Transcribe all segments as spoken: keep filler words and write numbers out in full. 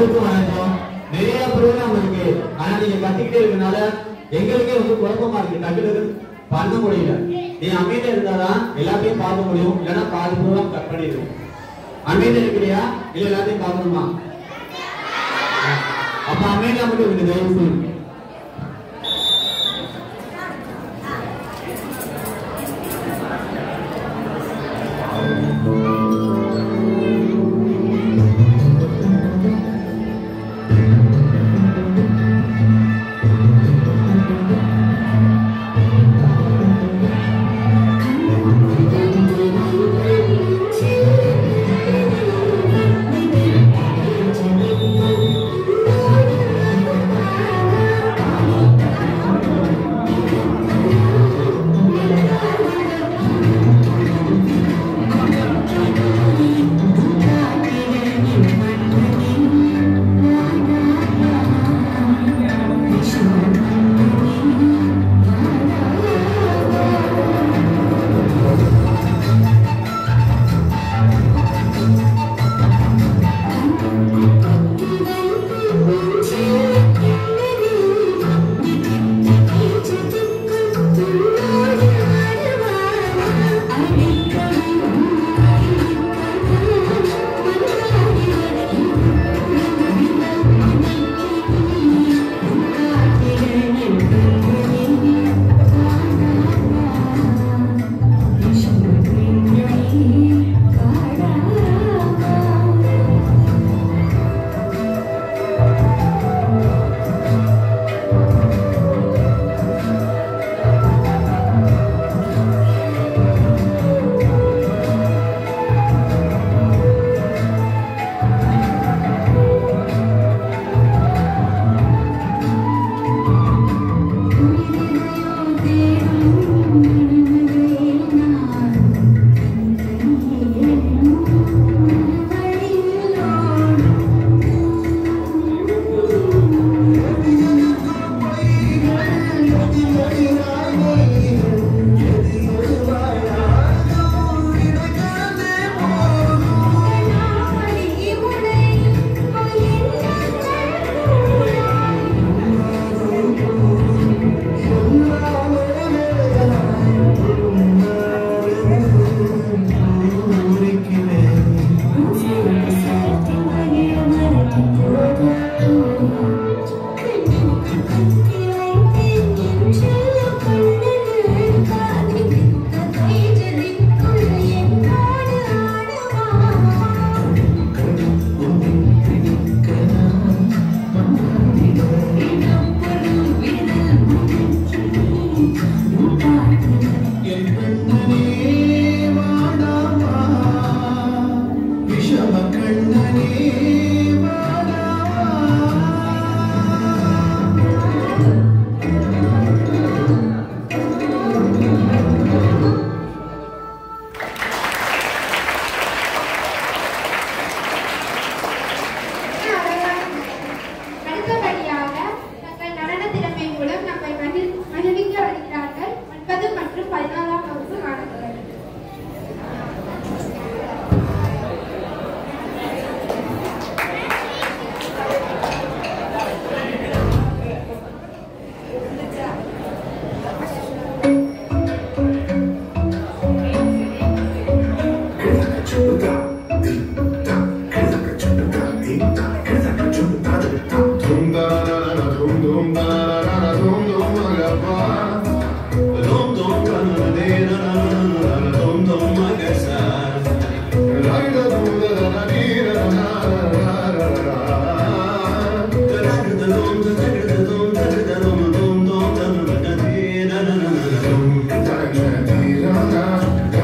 அனைவருக்கும் வணக்கம். நிறைய ப்ரோக்ராம் இருக்கு. ஆனா நீங்க கத்திக்கிட்டே இருக்கனால எங்களுக்கே வந்து குழப்பமா இருக்கு. கட்டுறது பண்ண முடியல. நீ அமைதியா இருந்தாதான் எல்லாத்தையும் பார்க்க முடியும். இல்லைன்னா பாதி ப்ரோக்ராம் கட் பண்ணிடுவோம். அமைதியா இருக்கிறியா இல்ல எல்லாத்தையும் பார்க்கணுமா? அப்ப அமைதியா மட்டும் இருக்கு. தயவு செய்து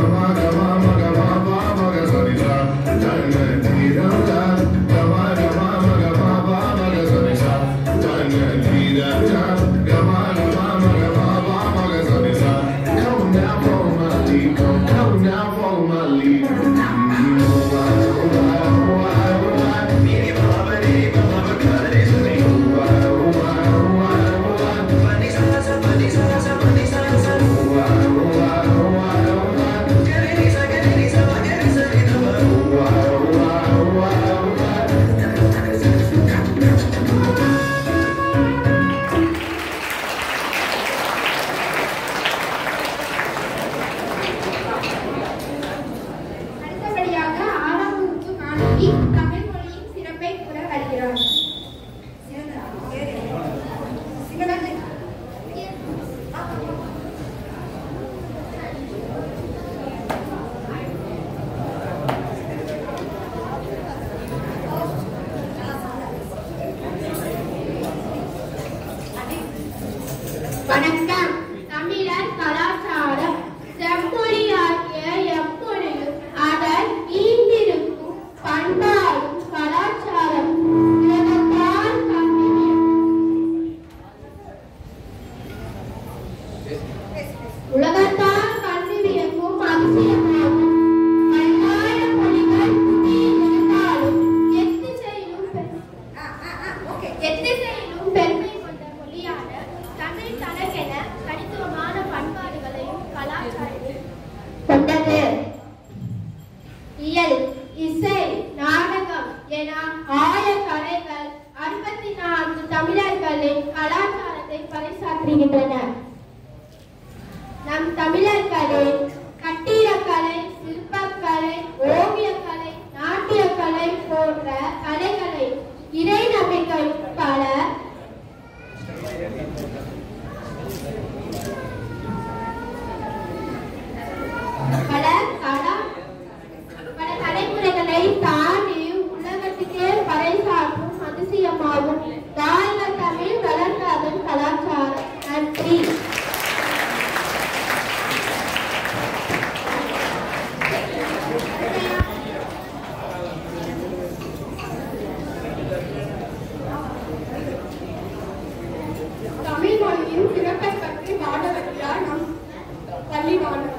Come on, come on. வணக்கம். தமிழர் கலாச்சாரம் செம்மொழியாகிய எப்பொழுதும் அதன் ஈந்திருக்கும் பண்பாடும் கலாச்சாரம் உலகத்தால் உலகத்தால் கண்டுவியக்கும் அதிசயமாகும். பல்வாய மொழிகள் இருந்தாலும் எத்திசையிலும் எத்திசையிலும் பெருமை கொண்ட மொழியான தமிழ் தனக்கென தனித்துவமான பண்பாடுகளையும் கலாச்சாரத்தையும் கொண்டது. இயல், இசை, நாடகம் என ஆயக்கலைகள் அறுபத்தி நான்கு தமிழர்களின் கலாச்சாரத்தை பறைசாற்றுகின்றன. நம் தமிழர்களின் கட்டிடக்கலை, சிற்பக்கலை, ஓவியக்கலை, நாட்டியக்கலை போன்ற கலைகளை இறை நம்பிக்கை பல பல பல தலைமுறைகளை தாண்டி உலகத்துக்கே பறைசாற்றும் அதிசயமாகும் தாயக தமிழ் வளர்ந்த அதன் கலாச்சாரம். நன்றி. தமிழ் மொழியின் சிறப்பை பற்றி பாடவர்களால் நம் பள்ளி மாணவர்கள்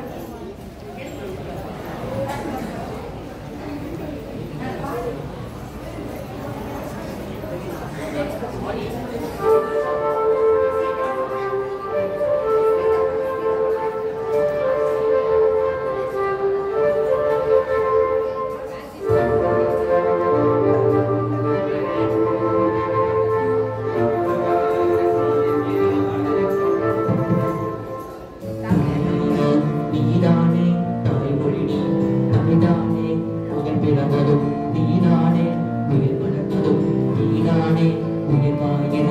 நீதானே உயிர் வளர்த்ததும் நீதானே உயிர் வாய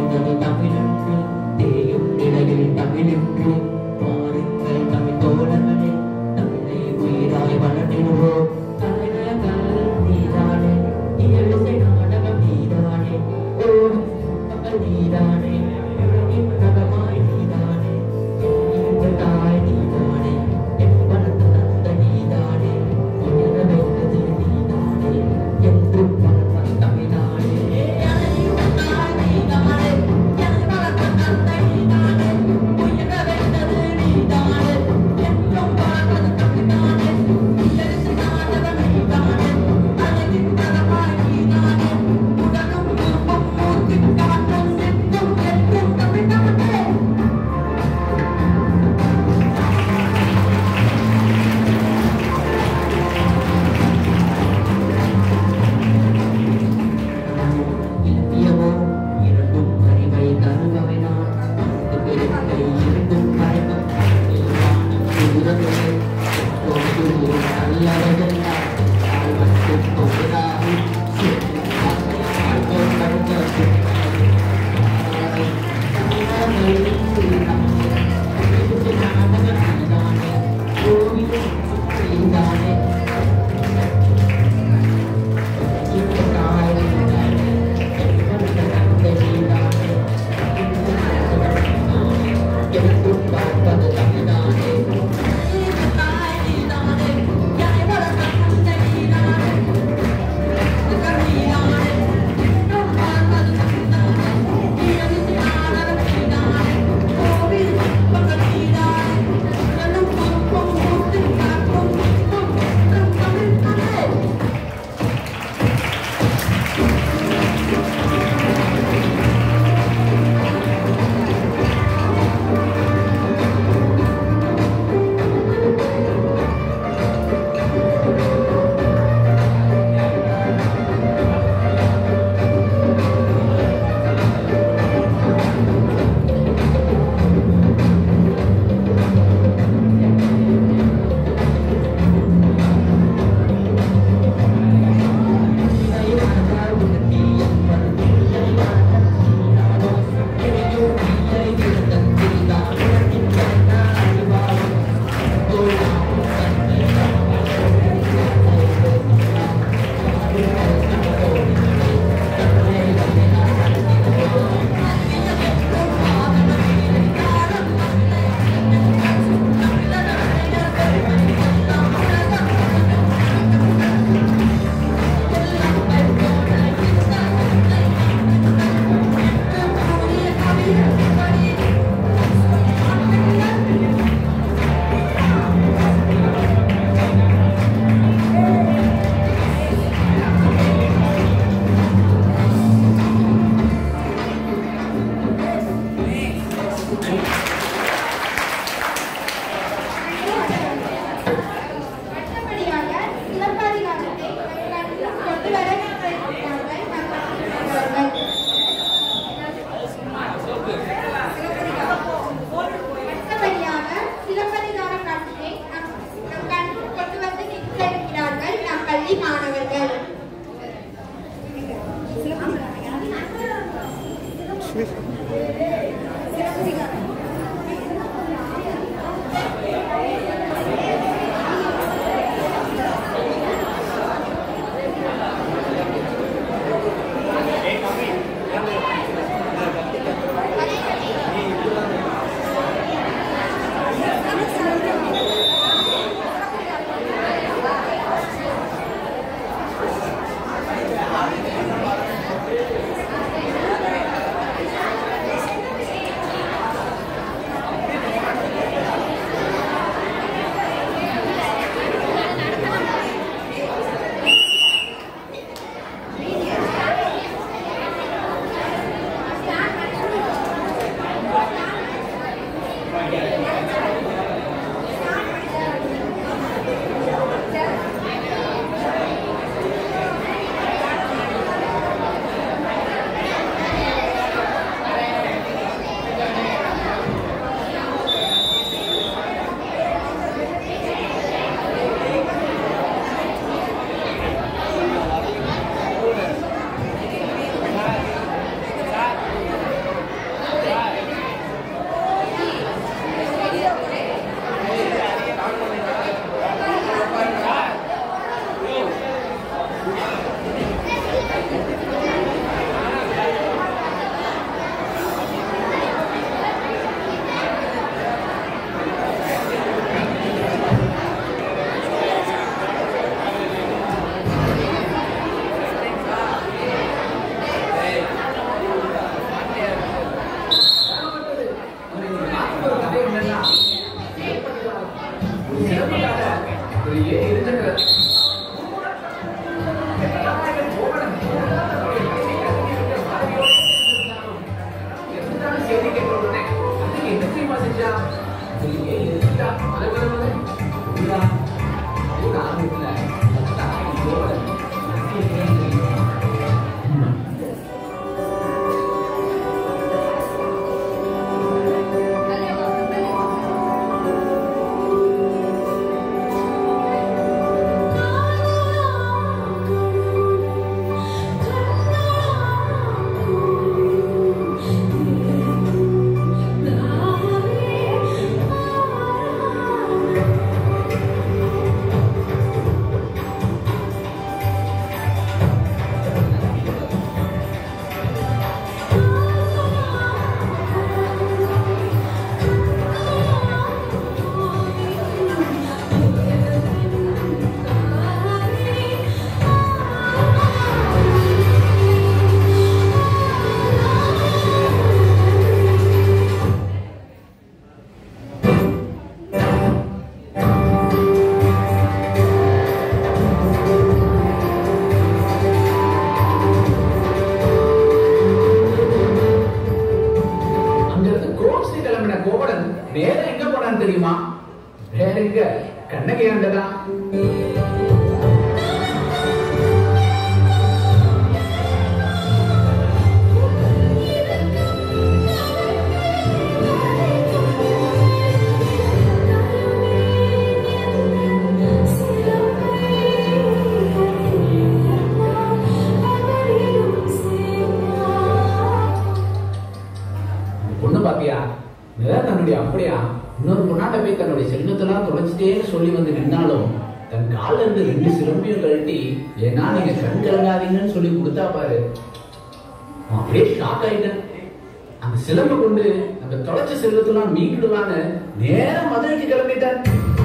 சிலம்பு கொண்டு அந்த தொலைச்ச செல்வத்தெல்லாம் மீண்டுலான்னு நேரம் மதுரைக்கு கிளம்பிட்டார்.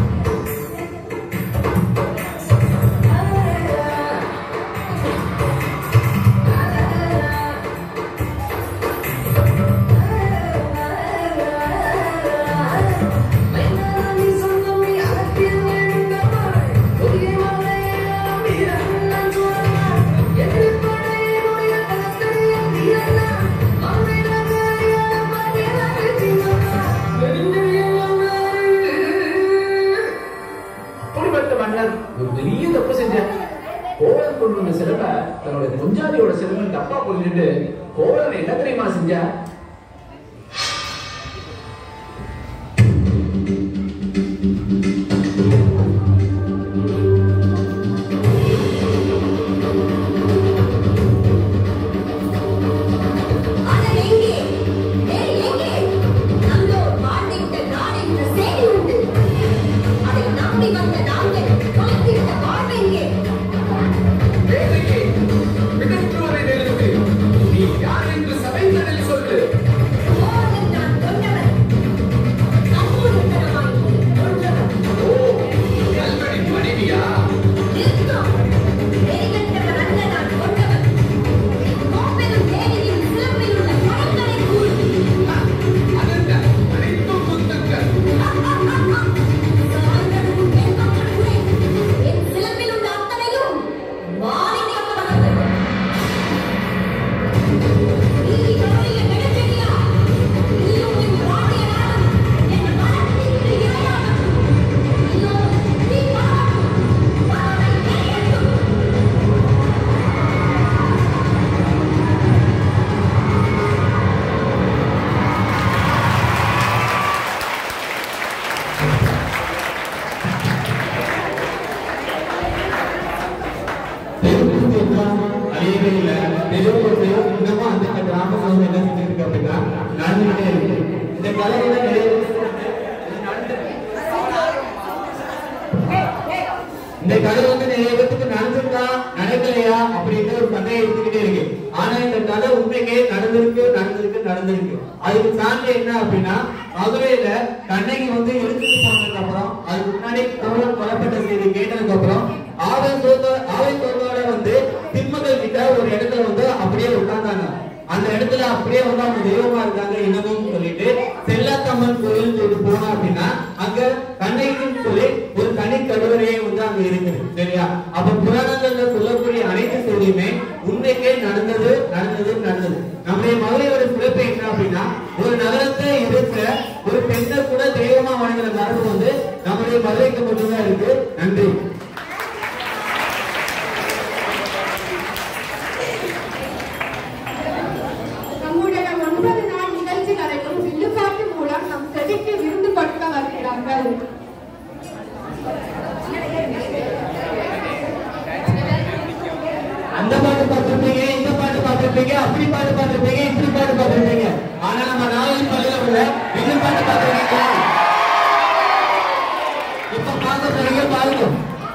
ஒரு பெரிய தப்பு செஞ்சார். கோவலன் கொண்டு வந்த சிலம்பை தன்னுடைய பொஞ்சாதியோட சிலம்பன் தப்பா புரிஞ்சுட்டு கோவலன் என்ன தெரியுமா செஞ்சா? இந்த கதை வந்து நிறைய பேருக்கு நடந்திருக்கா நடக்கலையா அப்படின்னு ஒரு கதையை எடுத்துக்கிட்டே இருக்கு. ஆனா இந்த கதை உண்மைக்கே நடந்திருக்கு நடந்திருக்கு நடந்திருக்கு. அதுக்கு சான்று என்ன அப்படின்னா, மதுரையில கண்ணகி வந்து இழுத்துட்டு போனதுக்கு அப்புறம், அதுக்கு முன்னாடி கோவலன் கொல்லப்பட்ட செய்தி கேட்டதுக்கு அப்புறம் ஆவை சோதோ ஆவை சோதோட வந்து திண்மகள் கிட்ட ஒரு இடத்துல வந்து அப்படியே உட்கார்ந்தாங்க. அந்த இடத்துல அப்படியே வந்து அவங்க தெய்வமா இருக்காங்க இன்னமும் சொல்லிட்டு செல்லாத்தம்மன் கோயில் சொல்லிட்டு போனோம் அப்படின்னா அங்க கண்ணகின்னு சொல்லி ஒரு தனி கருவறையே வந்து அங்க இருக்குது. சரியா? அப்ப புராணங்கள்ல சொல்லக்கூடிய அனைத்து செய்தியுமே உண்மைக்கே நடந்தது நடந்தது நடந்தது. நம்முடைய மதுரையோட சிறப்பு என்ன அப்படின்னா, ஒரு நகரத்தை இருக்கிற ஒரு பெண்ணை கூட தெய்வமா வணங்குற மரபு வந்து நம்முடைய மதுரைக்கு மட்டும்தான் இருக்கு. நன்றி. விருந்து படுத்த வருகிறார்கள். அந்த பாட்டு பார்த்திருப்பீங்க, இந்த பாட்டு பார்த்திருப்பீங்க, அப்படி பாட்டு பார்த்திருப்பீங்க, இப்படி பாட்டு பார்த்திருப்பீங்க. ஆனா நம்ம நாளைக்கு பள்ளியில உள்ள விருந்து பாட்டு பார்த்திருக்கீங்க. இப்ப பார்க்க போறீங்க, பாருங்க.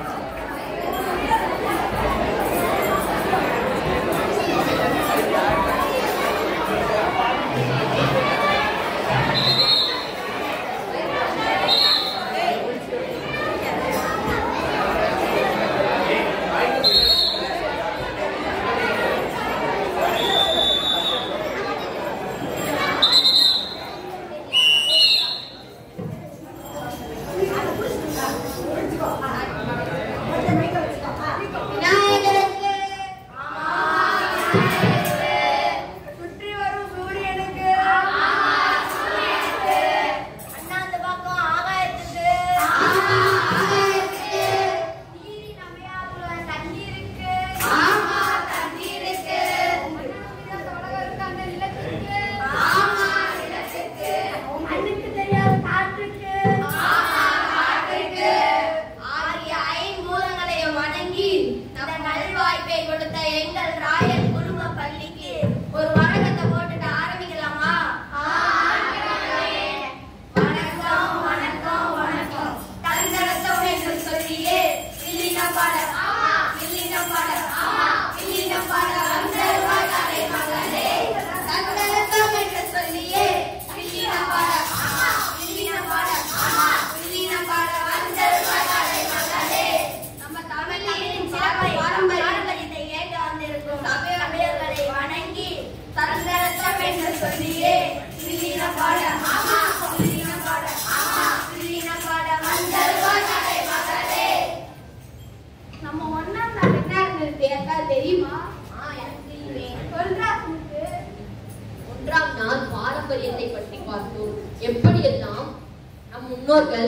ஒன்றாம் நாள் பாரம்பரியத்தை பற்றி பார்த்தோம். எப்படியெல்லாம் நம் முன்னோர்கள்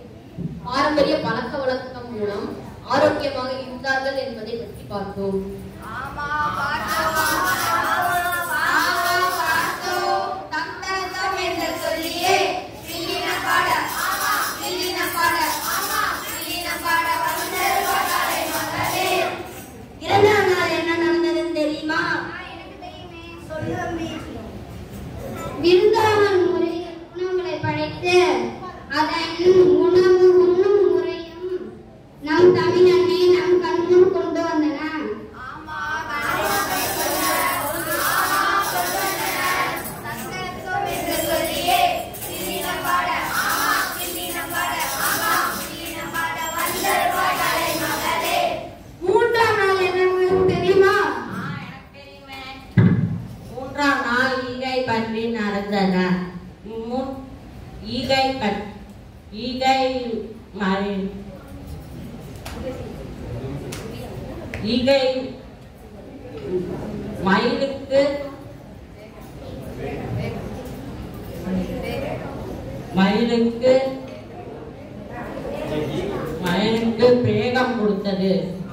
பாரம்பரிய பழக்க வழக்கம் மூலம் ஆரோக்கியமாக இருந்தார்கள் என்பதை பற்றி பார்த்தோம். இரண்டாம் நாள் என்ன நடந்ததுன்னு தெரியுமா? விருந்தாவன் முறையில் உணவுகளை படைத்து அதன் உணவு உண்ணும் முறையும் நம் தமிழனை நம் கண்முன் கொண்டு வந்தன. மூன்றாம் நாள் என்ன தெரியுமா? மூன்றாம் நாள் ஈகை பற்றி நடந்தன. ஈகை ஈகை ஈகை மயிலுக்கு மயிலுக்கு மயிலுக்கு வேகம் கொடுத்தது.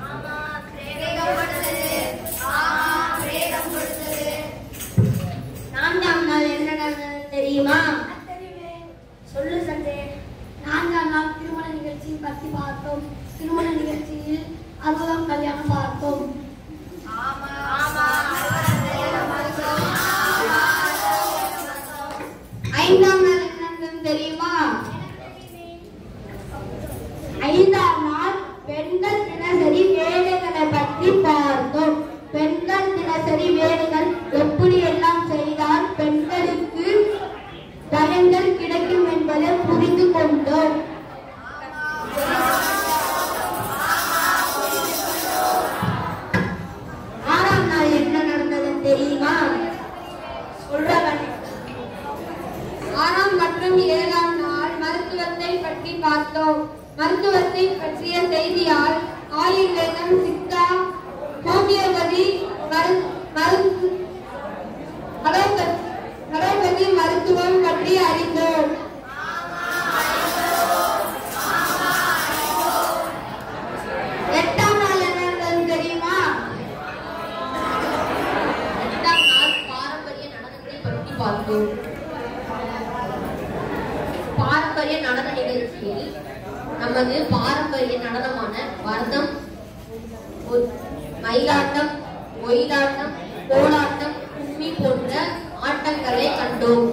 நான்காம் நாள் என்ன நடந்தது தெரியுமா? சொல்லு சண்டே. நான்காம் நாள் திருமண நிகழ்ச்சியை பற்றி பார்த்தோம். திருமண நிகழ்ச்சியில் அறுபதாம் கல்யாணம் பார்த்தோம். ஐந்தாம் நாள் என்ன நடந்தது தெரியுமா? ஐந்தாம் நாள் பெண்கள் தினசரி வேலைகளை பற்றி பார்த்தோம். பெண்கள் தினசரி வேலைகள் எப்படி எல்லாம் செய்தால் பெண்களுக்கு பயன்கள் கிடைக்கும் என்பதை புரிந்து கொண்டோம். ஆறாம் நாள் என்ன நடந்தது தெரியுமா? சொல்றவன். ஆறாம் மற்றும் ஏழாம் நாள் மருத்துவத்தை பற்றி பார்த்தோம். மருத்துவத்தை பற்றிய செய்தியால் ஆயுர்வேதம், சித்தா, ஹோமியோபதி, மருந்து அலோபதி மருத்துவம் பற்றி அறிந்தோம். எட்டாம் நாள் என்ன நடந்தது தெரியுமா? எட்டாம் நாள் பாரம்பரிய நடனத்தை பற்றி பார்த்தோம். பாரம்பரிய நடன நிகழ்ச்சியில் நமது பாரம்பரிய நடனமான பரதம், மயிலாட்டம், ஒயிலாட்டம், கோலாட்டம், கும்மி போன்ற ஆட்டங்களை கண்டோம்.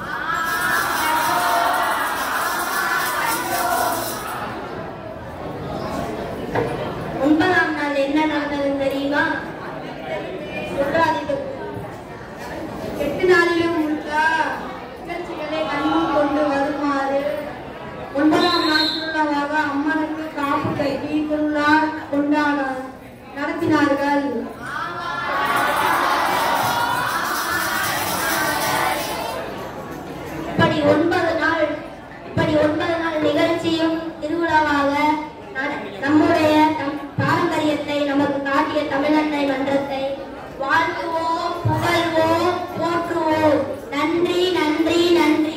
ஒன்பதாம் நாள் என்ன நடந்தது தெரியுமா? சொல்றாதீர்கள். எட்டு நாளிலும் உள்ள நிகழ்ச்சிகளை கண்முன் கொண்டு வருமாறு ஒன்பதாம் நாள் திருவிழாவாக அம்மனுக்கு காப்பு கட்டி திருவிழா கொண்டாட நடத்தினார்கள். இப்படி ஒன்பது நாள் இப்படி ஒன்பது நாள் நிகழ்ச்சியும் திருவிழாவாக நம்முடைய பாரம்பரியத்தை நமக்கு காட்டிய தமிழன்னை மன்றத்தை வாழ்த்துவோம், புகழ்வோம், போற்றுவோம். நன்றி, நன்றி, நன்றி.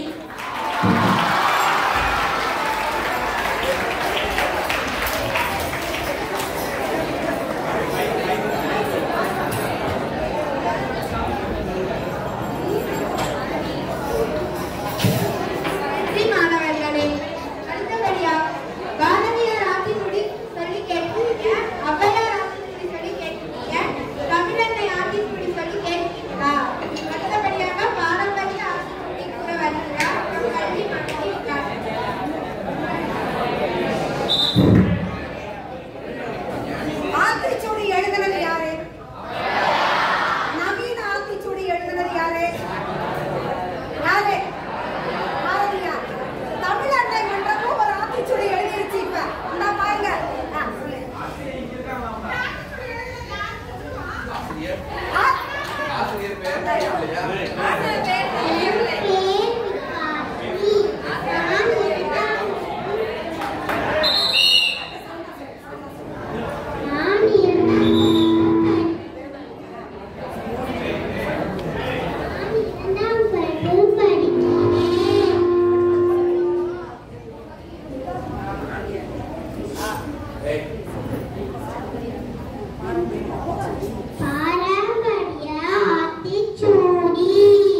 பாரம்பரிய ஆத்திச்சூடி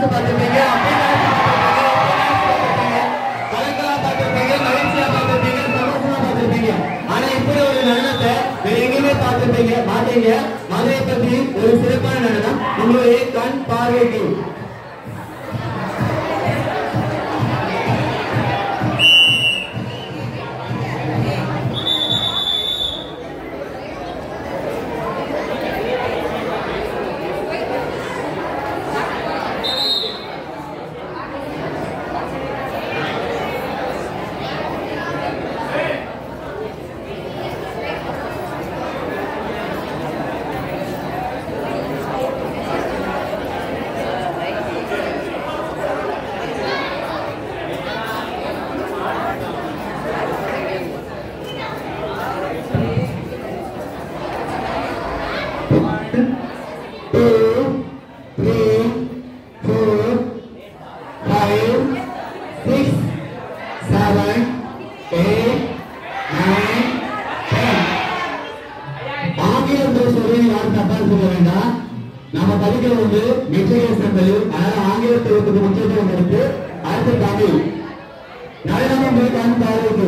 டான்ஸ் பார்த்துருப்பீங்க, அப்படி டான்ஸ் பார்த்துருப்பீங்க, கலக்கலா பார்த்துருப்பீங்க, மகிழ்ச்சியா பார்த்துருப்பீங்க, சந்தோஷமா பார்த்துருப்பீங்க. ஆனா இப்படி ஒரு நடனத்தை வேற எங்கேயுமே பார்த்துருப்பீங்க மாட்டீங்க. மதுரையை பத்தி ஒரு சிறப்பான நடனம் உங்களுடைய கண் பார்வைக்கு. நம்ம படிக்கிறது வந்து மெட்ரிகுலேஷன் அதனால ஆங்கிலத்துக்கு முக்கியத்துவம் கொடுத்து அடுத்து தமிழ் நடனம் போய் கண் பார்வைக்கு.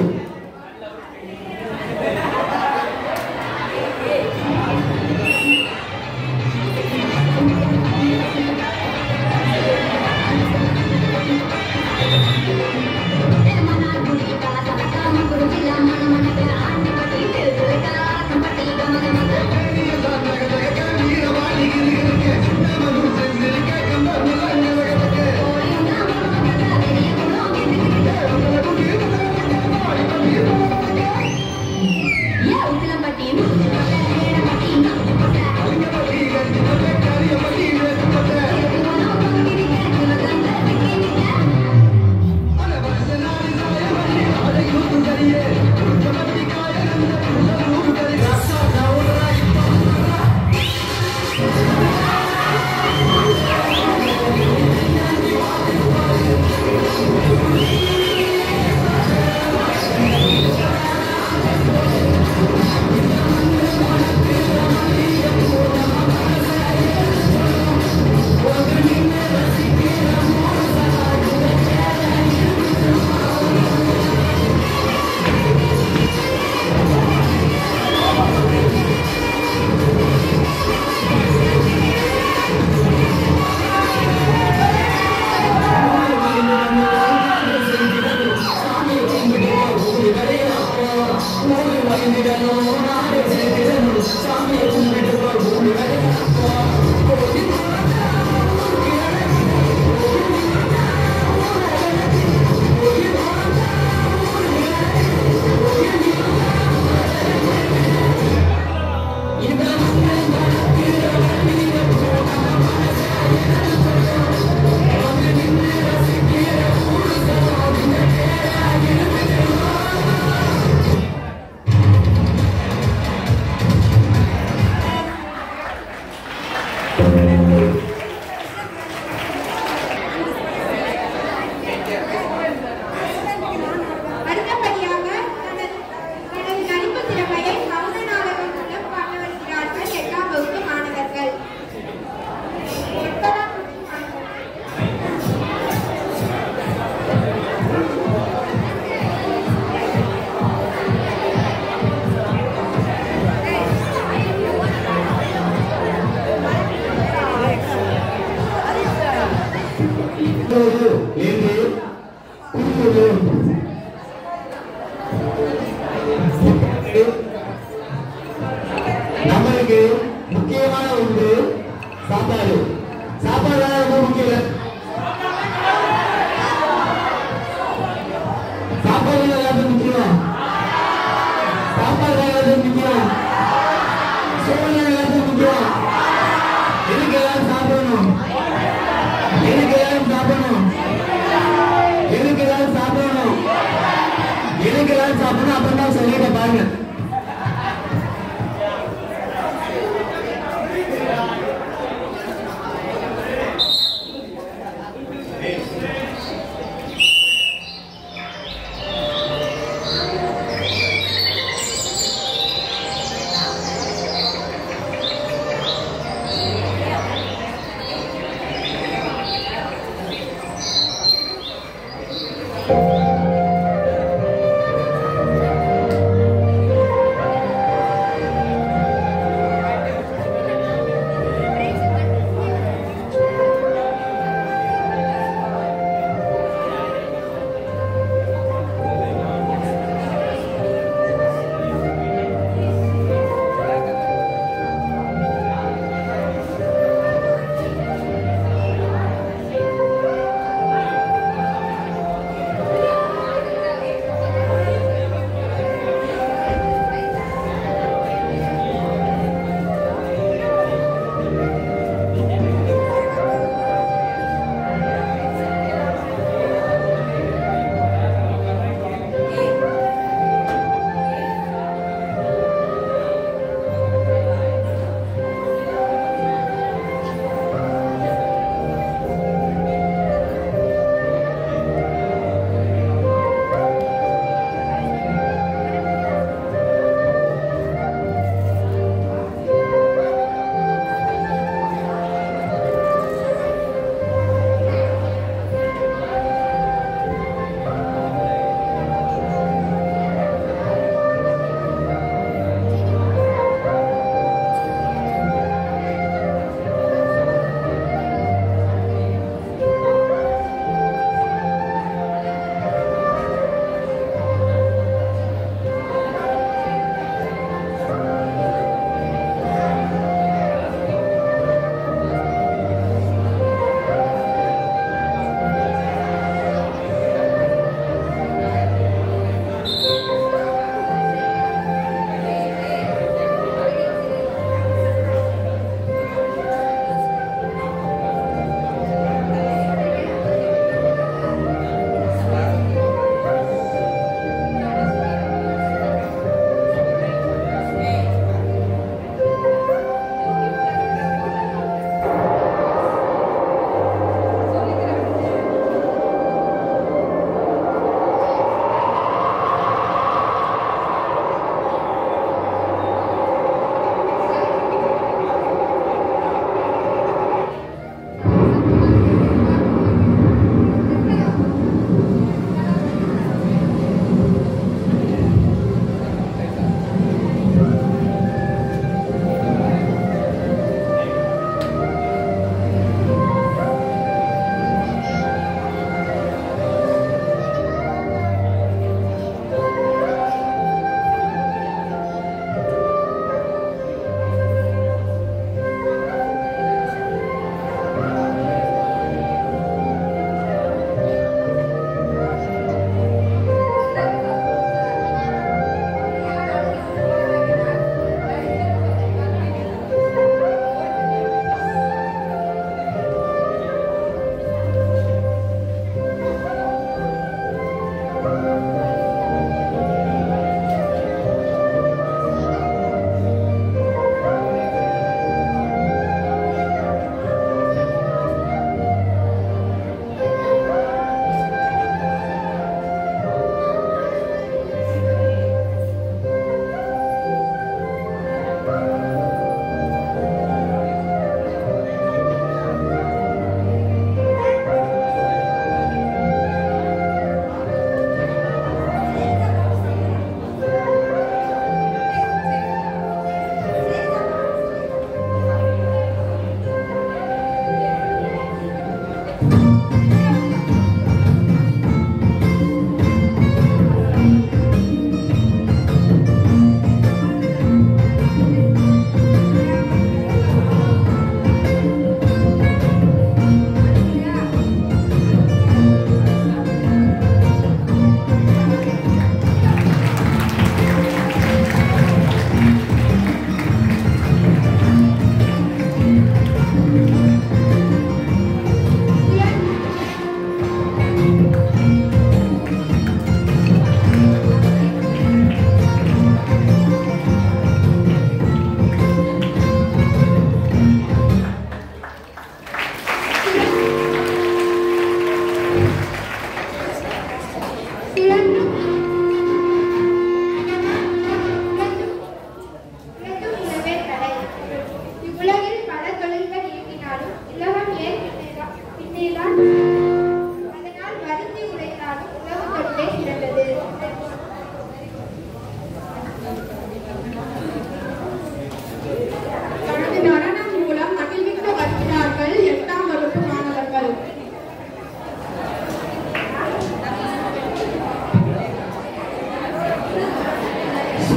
நம்மளுக்கு முக்கியமான ஒன்று சாப்பாடு. சாப்பாடு ரொம்ப முக்கியம். சாப்பாடு எல்லாத்துக்கும் முக்கியம். சாப்பாடு எல்லாத்துக்கும் முக்கியம். சோழன் எல்லாத்துக்கும் முக்கியம். எனக்கு எல்லாரும் சாப்பிடணும். எனக்கு எல்லாரும் சாப்பிடணும். எனக்கு எல்லாரும் சாப்பிடணும். எனக்கு எல்லாரும் சாப்பிடணும். அப்புறம் தான் சொல்லிட்ட பாருங்க.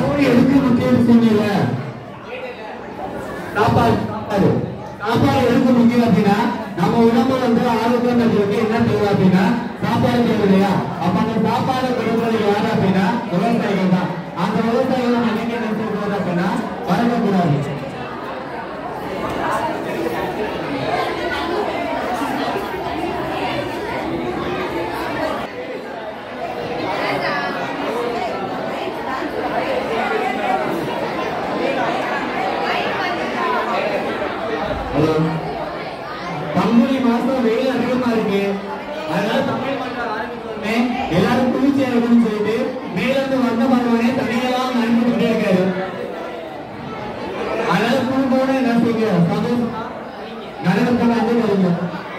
சோறு எதுக்கு முக்கியம் சொன்னீங்க? சாப்பாடு சாப்பாடு சாப்பாடு எதுக்கு முக்கியம் அப்படின்னா நம்ம உடம்பு வந்து ஆரோக்கியம் பண்றதுக்கு என்ன தேவை அப்படின்னா சாப்பாடு தேவை இல்லையா? அப்ப அந்த சாப்பாடு கொடுக்கறது யாரு அப்படின்னா விவசாயிகள் தான். அந்த விவசாயிகளை நம்ம என்ன சொல்றது அப்படின்னா வளர்க்கக்கூடாது. பங்குனி மாசம் வெயில் அதிகமா இருக்கு. அதனால தமிழ் மன்றம் ஆரம்பிச்சோடனே எல்லாரும் குளிர்ச்சி அடைக்கணும்னு சொல்லிட்டு மேல இருந்து வந்த பகவானே தனியெல்லாம் அனுப்பிட்டு இருக்காரு. அதனால குடும்போட என்ன செய்யுங்க, சந்தோஷமா நடனத்தை வந்து வருங்க.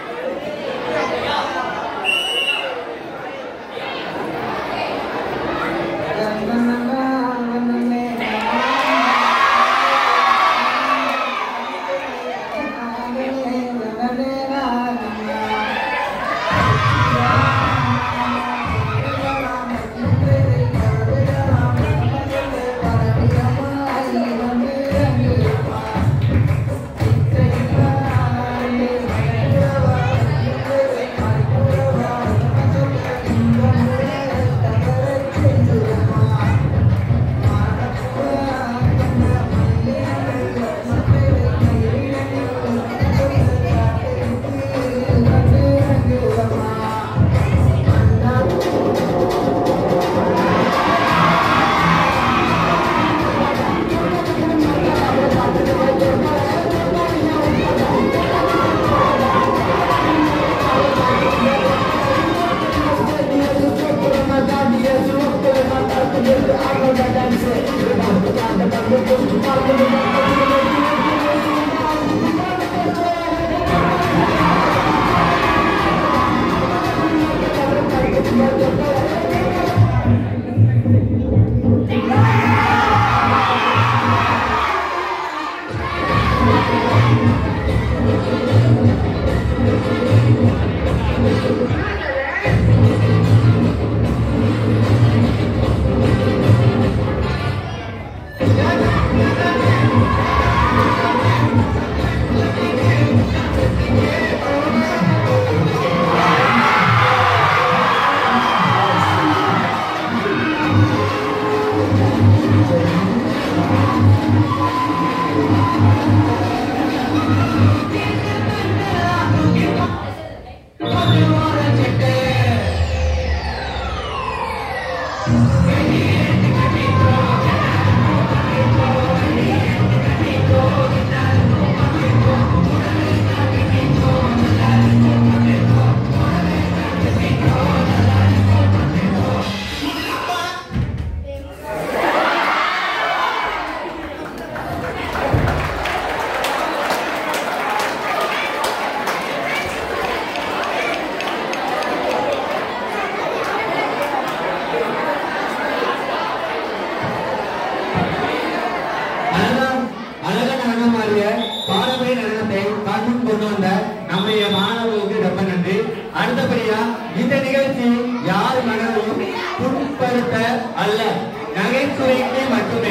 அடுத்தபடியா இந்த நிகழ்ச்சி யார் மனதையும் புண்படுத்த அல்ல, நகைச்சுவைக்கு மட்டுமே.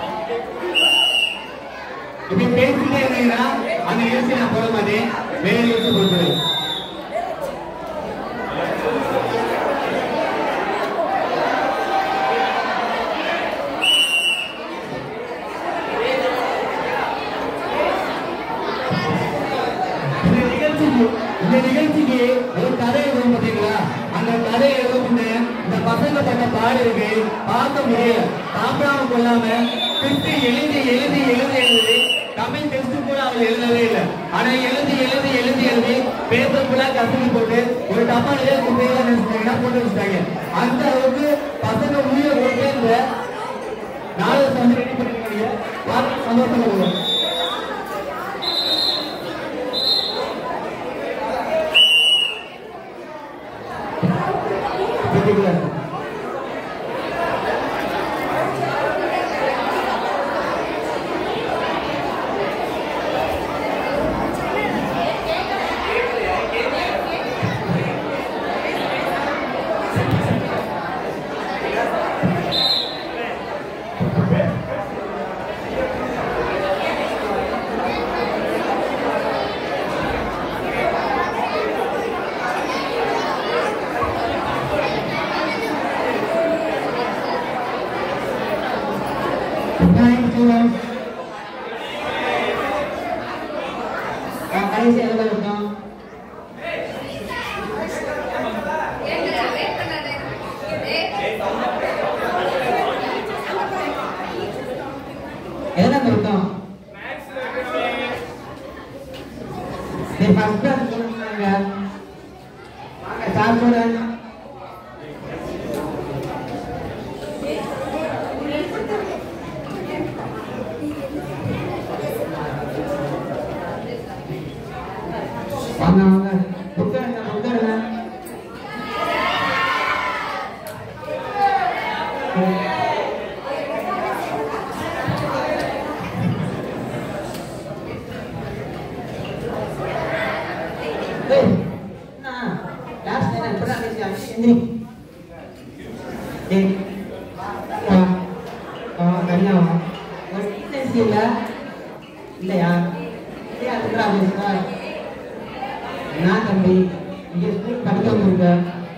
இப்படி பேசிட்டே இருந்தீங்கன்னா அந்த நிகழ்ச்சி நான் போட மாட்டேன், வேற நிகழ்ச்சி போட்டுருவேன். இந்த நிகழ்ச்சிக்கு ஒரு கதை எழுதும் பாத்தீங்களா, அந்த கதை எழுதும் இந்த பசங்க பண்ண பாடு இருக்கு, பார்க்க முடியல, சாப்பிடாம கொள்ளாம திட்டு எழுதி எழுதி எழுதி எழுதி தமிழ் டெஸ்ட் கூட அவங்க எழுதவே இல்லை. ஆனா எழுதி எழுதி எழுதி எழுதி பேப்பர் ஃபுல்லா கசக்கி போட்டு ஒரு டப்பாலே குப்பையில நினைச்சிட்டாங்கன்னா போட்டு வச்சுட்டாங்க. அந்த அளவுக்கு பசங்க உயிரை போட்டு இந்த நாடகத்தை வந்து ரெடி பண்ணிருக்காங்க. பார்த்து சந்தோஷமா Okay. கடைசி எவ்வளோ இருக்கும்? எதுனா இருக்கும்? சரி ஃபர்ஸ்ட் கிளாஸ் போனாங்க வாங்க சார் போறேன். வாங்க வாங்க உட்காருங்க உட்காருங்க. இல்லையா நான் தம்பி இங்க ஸ்கூல் படிக்க வந்திருக்க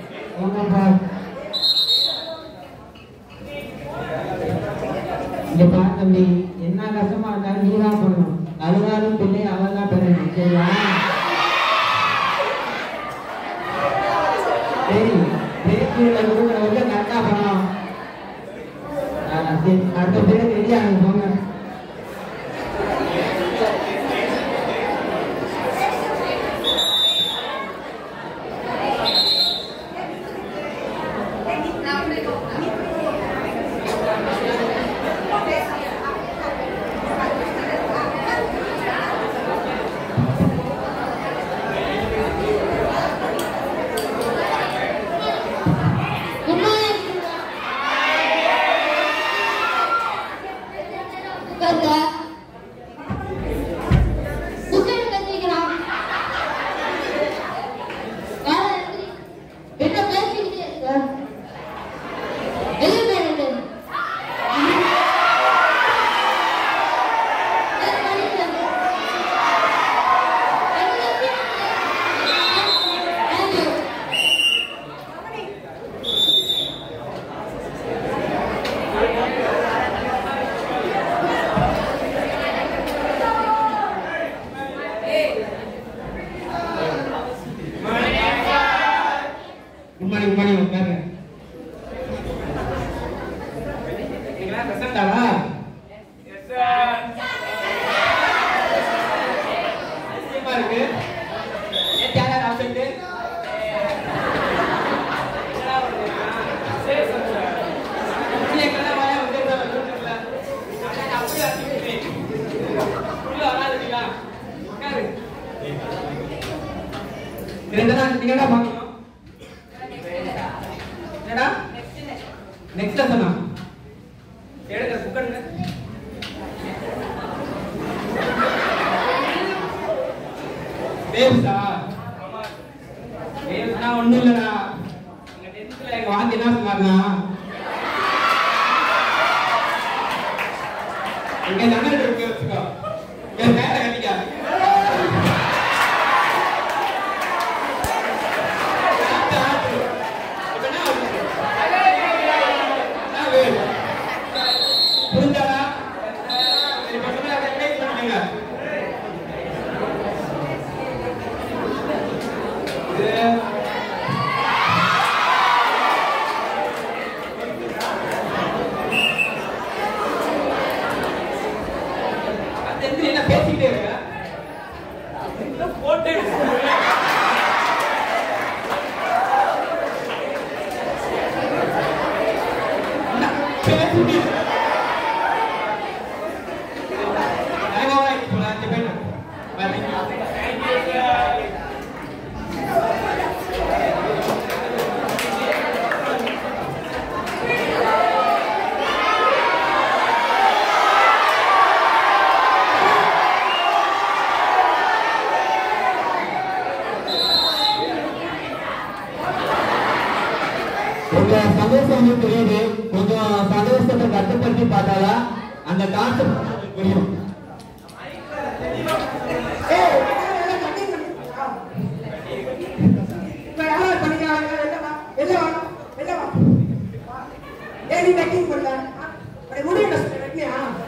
இங்க பா தம்பி, என்ன கஷ்டமா இருந்தாலும் நீ தான் பண்ணணும். அழுதாலும் பிள்ளை அவள் தான் பெறணும். சரியா? சரி பேச்சுல கொடுக்குறவங்க கரெக்டா பண்ணணும். அடுத்த பேருக்கு ரெடி ஆகும் போங்க. சந்தோஷம் தெரியுது. கொஞ்சம் சந்தோஷத்தை கட்டுப்படுத்தி பார்த்தாலா அந்த கான்செப்ட் புரியும். முடியும்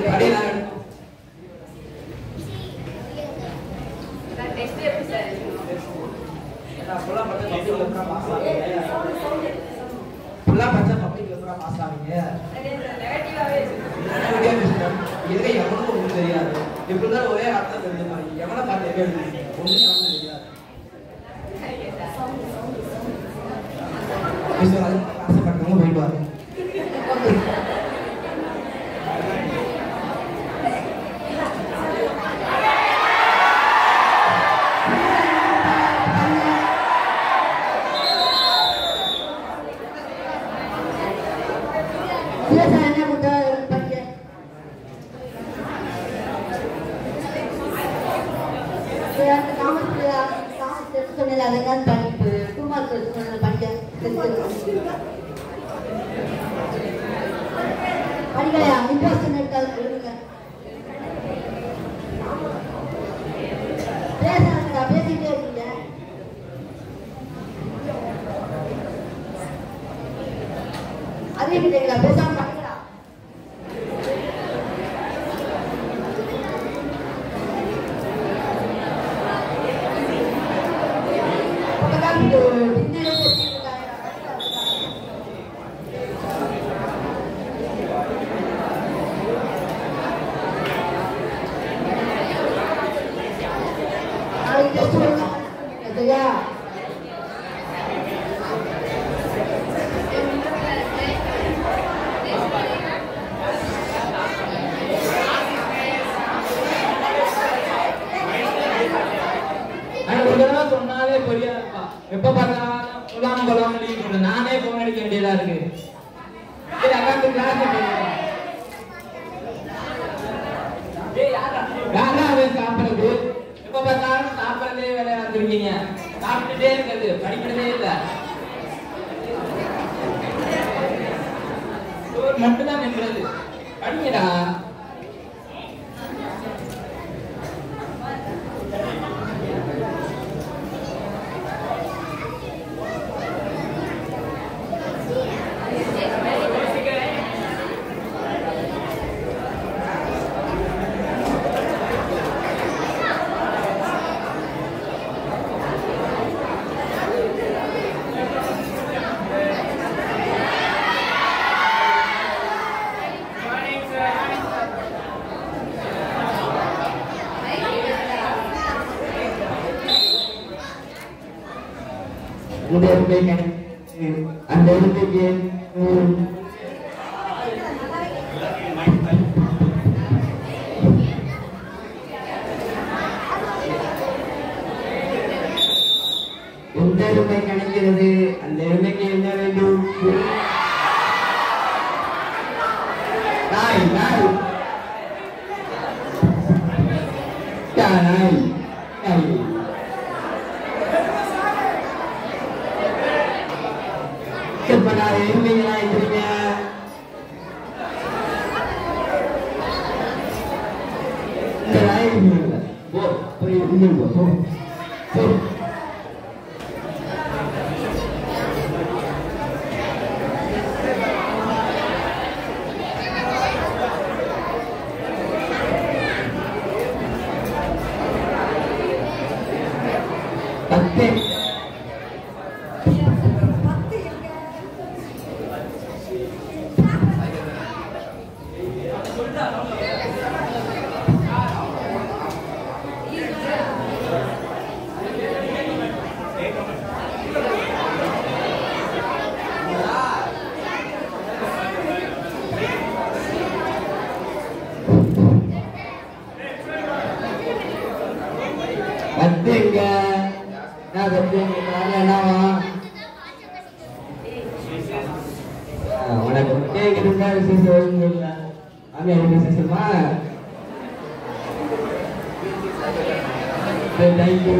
ஒரே அர்த்தம் தெரிஞ்சு எவனை பார்த்து ஆசைப்பட்டவங்க போயிடுவாங்க. நானே போன் அடிக்க வேண்டியதா இருக்கு. சாப்பிடுறது எப்ப பார்த்தாலும் சாப்பிடறதே வேலையா இருந்திருக்கீங்க. சாப்பிட்டுட்டே இருக்கிறது, படிக்கிறதே இல்ல. மட்டும்தான் நின்றது. படிங்கடா. அந்த இடத்துக்கு எந்த எருமை கிடைக்கிறது? அந்த எருமைக்கு என்ன வேண்டும்? நாய் நாய் நாய் நாய் எருமைகளா இருக்கிறீங்க? இந்த நாய் போ போய் போ போ பத்து பத்துங்க நான் பத்துங்க என்னவா உனக்கு கேட்குறதா விசேஷம் இல்லை. அங்க எனக்கு விசேஷமா? தேங்க்யூ.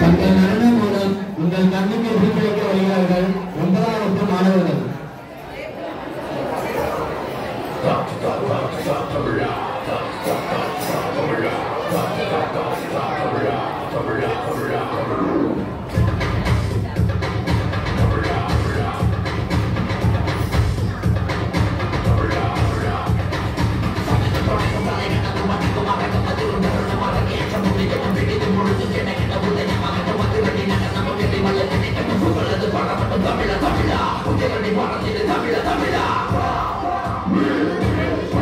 தங்கள் நடனம் மூலம் உங்கள் கண்ணுக்கு எதிர்ப்பிழைக்க வருகிறார்கள் ஒன்பதாம் வகுப்பு மாணவர்கள். தமிழா தமிழா தமிழா தமிழா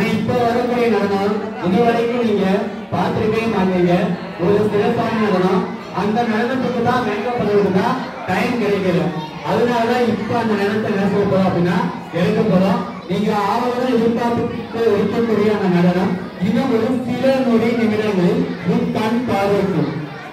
இப்ப வரக்கூடிய நடனம் இது வரைக்கும் நீங்க பார்த்துருக்கவே மாட்டீங்க. ஒரு சிறப்பான நடனம். அந்த நடனத்துக்கு தான் மேக்கப் பண்ணுறதுக்கு தான் டைம் கிடைக்கல. அதனாலதான் இப்ப அந்த நடனத்தை என்ன செய்ய போறோம் அப்படின்னா எடுக்க போறோம். நீங்க ஆவலுடன் எதிர்பார்த்து இருக்கக்கூடிய அந்த நடனம் இன்னும் ஒரு சில நொடி நிமிடங்களில் உன் கண் பார்வைக்கும்.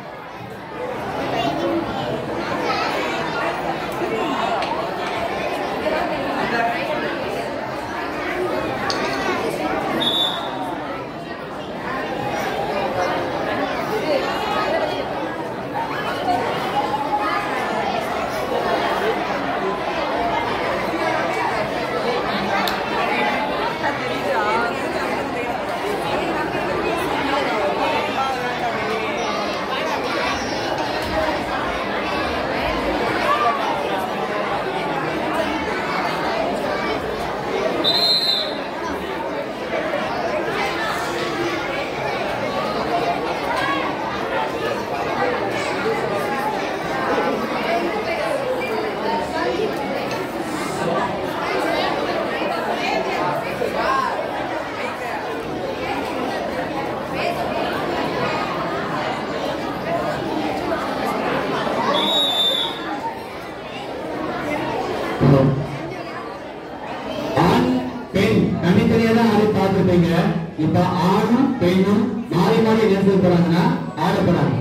ஆண் பெண் தனித்தனியா தான் ஆடி பார்த்துருப்பீங்க. இப்ப ஆணும் பெண்ணும் மாறி மாறி என்ன செய்ய போறாங்கன்னா ஆட போறாங்க.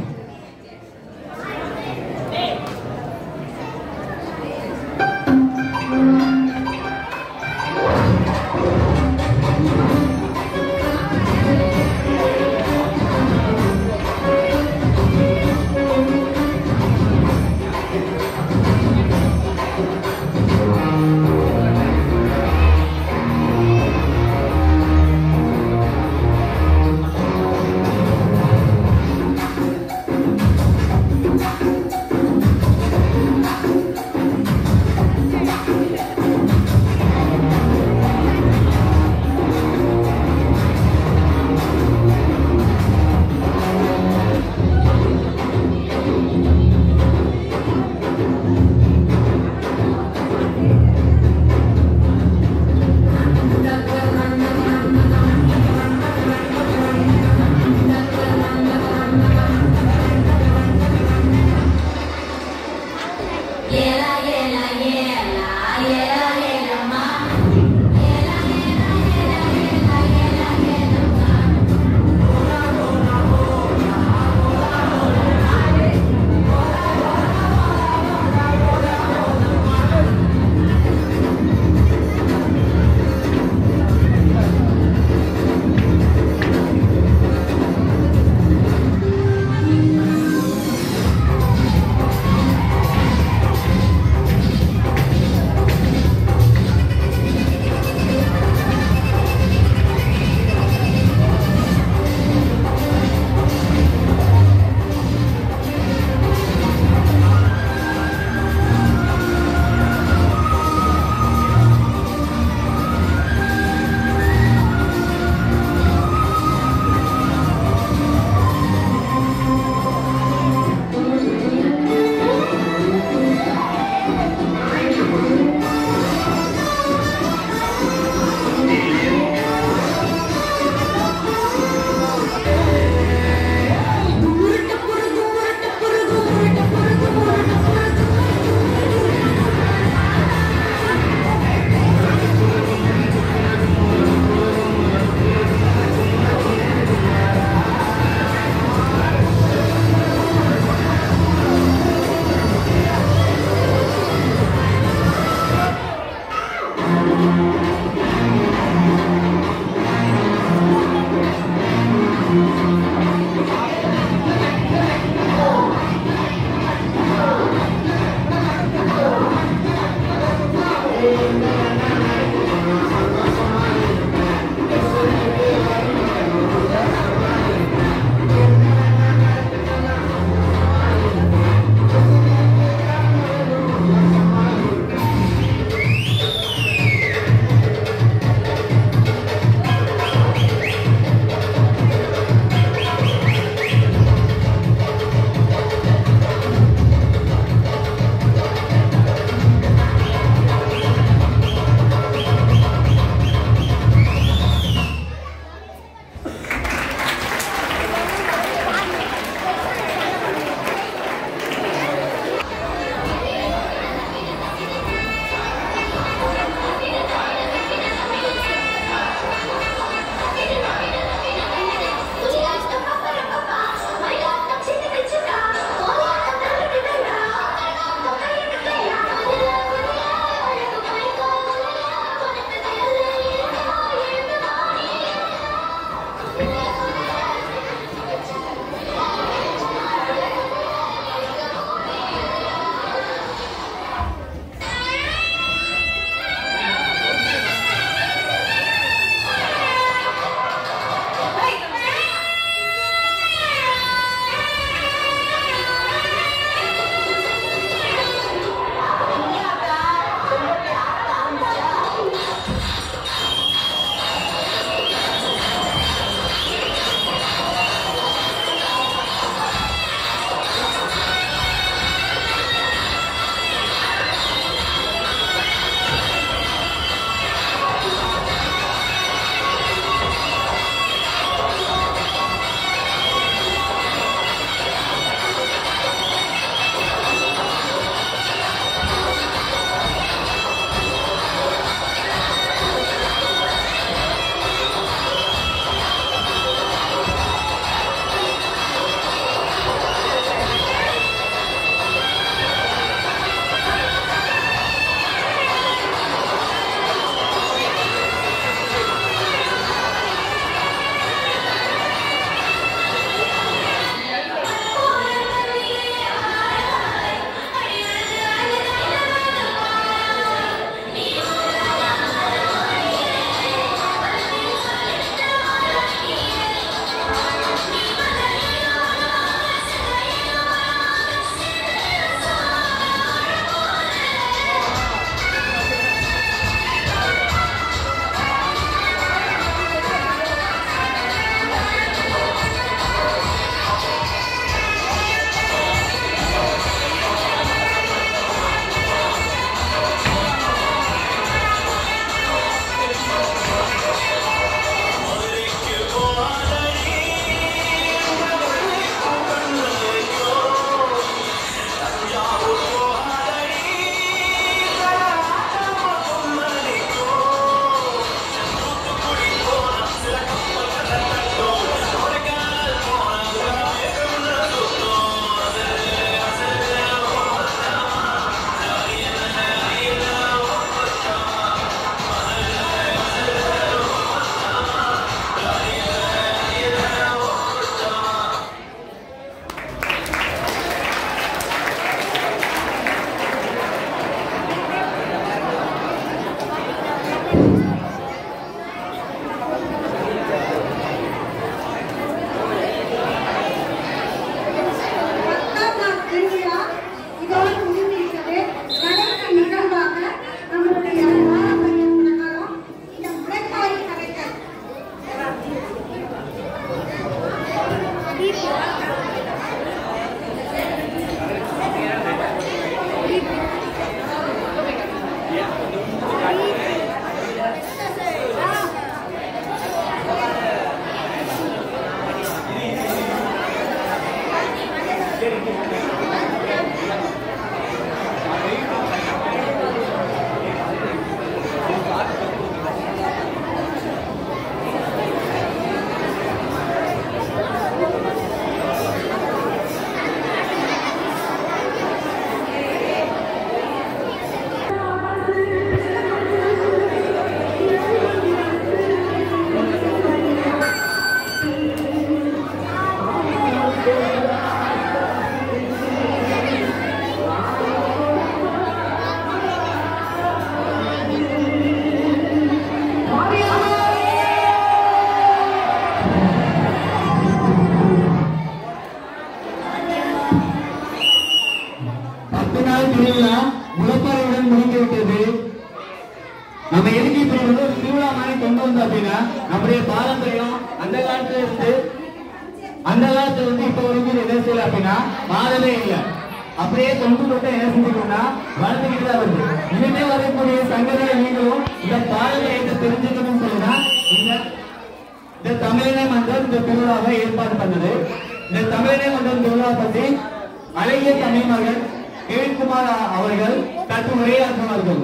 அப்படின்னா நம்முடைய பாரம்பரியம் அந்த காலத்துல இருந்து அந்த காலத்துல இருந்து இப்ப வரைக்கும் என்ன செய்யல அப்படின்னா மாறவே இல்லை. அப்படியே தொண்டு மட்டும் என்ன செஞ்சுக்கணும்னா வளர்ந்துக்கிட்டு தான் வருது. இனிமே வரக்கூடிய சங்கதியை நீங்களும் இந்த பாரம்பரியத்தை தெரிஞ்சுக்கணும்னு சொல்லுனா இந்த இந்த தமிழினை மன்றம் இந்த திருவிழாவை ஏற்பாடு பண்ணது. இந்த தமிழினை மன்றம் திருவிழா பற்றி அழகிய தமிழ் மகன் கேவின்குமார் அவர்கள் தட்டு உரையாற்றுவார்கள்.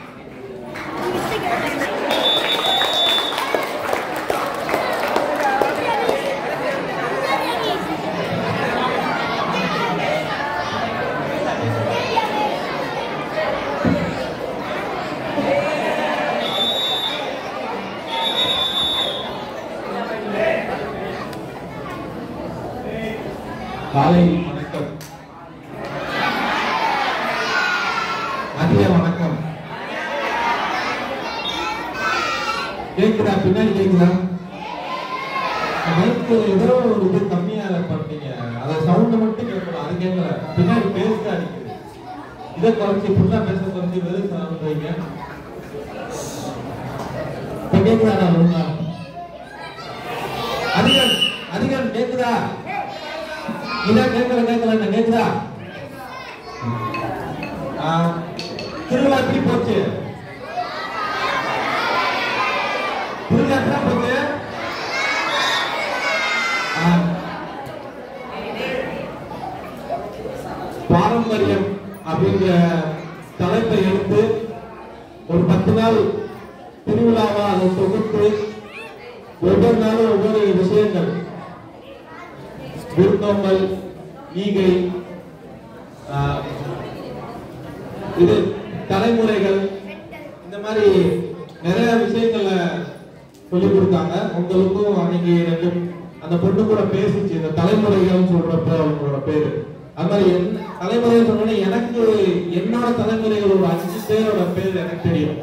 காலை வணக்கம், மதிய வணக்கம். கேக்குதா? பின்னாடி கேக்குதா? மைக்கு ஏதோ ஒரு இது கம்மியா பண்ணீங்க, அதை சவுண்ட் மட்டும் கேட்கணும், அது கேட்கல. பின்னாடி பேச அடிக்குது. இதை குறைச்சி ஃபுல்லா பேச குறைச்சி வெறும் சவுண்ட் வைங்க. இப்ப கேக்குதா? அதிகம் அதிகம் கேக்குதா? இதான் கேட்கல கேட்கல என்ன கேக்குதா? திருவிழா எப்படி போச்சு? திருவிழா எப்படி போச்சு? பாரம்பரியம் அப்படிங்கிற தலைப்பை எடுத்து ஒரு பத்து நாள் திருவிழாவா அதை தொகுத்து ஒவ்வொரு நாளும் ஒவ்வொரு விஷயங்கள், விருந்தோம்பல், ஈகை, இது தலைமுறைகள், இந்த மாதிரி நிறைய விஷயங்கள சொல்லிக் கொடுத்தாங்க. உங்களுக்கும் அன்னைக்கு ரெண்டு அந்த பொண்ணு கூட பேசிச்சு, இந்த தலைமுறைகள் சொல்றப்ப அவங்களோட பேரு. அது மாதிரி என்ன தலைமுறை சொன்னோன்னே எனக்கு என்னோட தலைமுறைகள் ஒரு அஞ்சு பேரோட பேர் எனக்கு தெரியும்.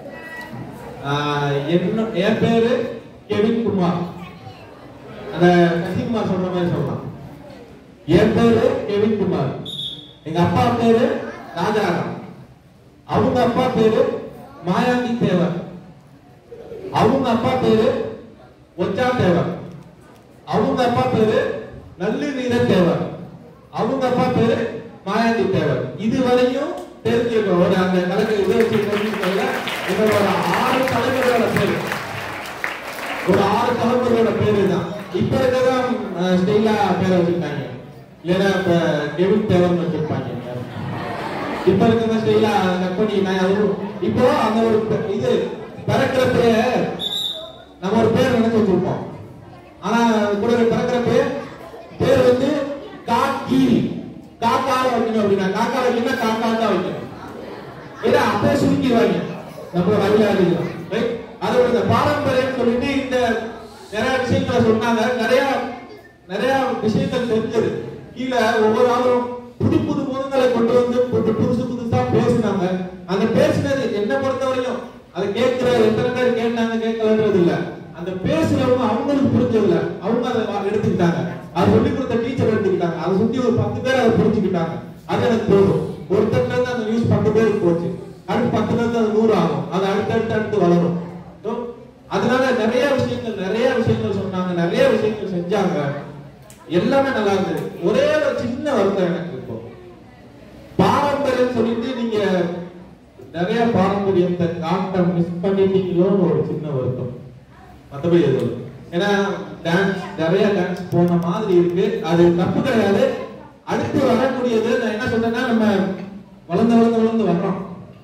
என்ன என் பேரு கெவின்குமார், அந்த கசிகுமார் சொல்ற மாதிரி சொல்லலாம். என் பேரு கெவின்குமார், எங்க அப்பா பேரு ராஜாராம், அவங்க அப்பா பேரு மாயாண்டி தேவர், அவங்க அப்பா பேரு ஒச்சா தேவர், அவங்க அப்பா பேரு நல்லு நீர தேவர், அவங்க அப்பா பேரு மாயாண்டி தேவர். இது வரையும் தெரிஞ்சுக்கணும். ஒரு அந்த கணக்கு இதை வச்சு தெரிஞ்சுக்கல. இதோட ஆறு தலைமுறையோட பேரு, ஒரு ஆறு தலைமுறையோட பேரு தான். இப்ப இருக்கதான் ஸ்டைலா பேரை வச்சிருக்காங்க, இல்லைன்னா இப்ப கெவின் தேவர்னு வச்சிருப்பாங்க. இப்ப இருக்கிற ஸ்டைலா கட் பண்ணி நான் இப்போ அந்த ஒரு இது பிறக்கிறப்ப நம்ம ஒரு பேர் நினைச்சு வச்சிருப்போம். ஆனா கூட பிறக்கிற பேர் பேர் வந்து காக்கி, காக்கால வைக்கணும் அப்படின்னா காக்கா வைக்கணும், காக்கா தான் வைக்கணும். ஏன்னா அப்பே சுருக்கிடுவாங்க நம்ம வழியாளிகள். அதோட இந்த பாரம்பரியம் சொல்லிட்டு இந்த நிறைய விஷயங்களை சொன்னாங்க. நிறைய நிறைய விஷயங்கள் தெரிஞ்சது. கீழே ஒவ்வொரு ஆளும் புது புது முகங்களை கொண்டு வந்து புதுசு புதுசா பேசினாங்க. அந்த பேசினது என்ன பொறுத்தவரையும் அதை கேட்கிற எத்தனை பேர் கேட்டாங்க கேட்கலன்றது இல்ல, அந்த பேசுறவங்க அவங்களுக்கு புரிஞ்சதில்ல, அவங்க அதை எடுத்துக்கிட்டாங்க. அதை சொல்லி கொடுத்த டீச்சர் எடுத்துக்கிட்டாங்க. அதை சுத்தி ஒரு பத்து பேர் அதை புரிஞ்சுக்கிட்டாங்க. அது எனக்கு போதும். ஒருத்தர் இருந்து அந்த நியூஸ் பத்து பேருக்கு போச்சு, அடுத்து பத்துல இருந்து அது நூறு ஆகும், அது அடுத்தடுத்து அடுத்து வளரும். அதனால நிறைய விஷயங்கள் நிறைய விஷயங்கள் சொன்னாங்க, நிறைய விஷயங்கள் செஞ்சாங்க. எல்லாமே நல்லா இருந்தது. ஒரே ஒரு சின்ன வருத்தம் எனக்கு, இப்போ பாரம்பரியம் சொல்லிட்டு நீங்க நிறைய பாரம்பரியத்தை காட்ட மிஸ் பண்ணிட்டீங்களோன்னு ஒரு சின்ன வருத்தம். மற்றபடி எது, ஏன்னா டான்ஸ் நிறைய டான்ஸ் போன மாதிரி இருக்கு. அது தப்பு கிடையாது. அடுத்து வரக்கூடியது நான் என்ன சொல்றேன்னா, நம்ம வளர்ந்து வளர்ந்து வளர்ந்து வர்றோம்.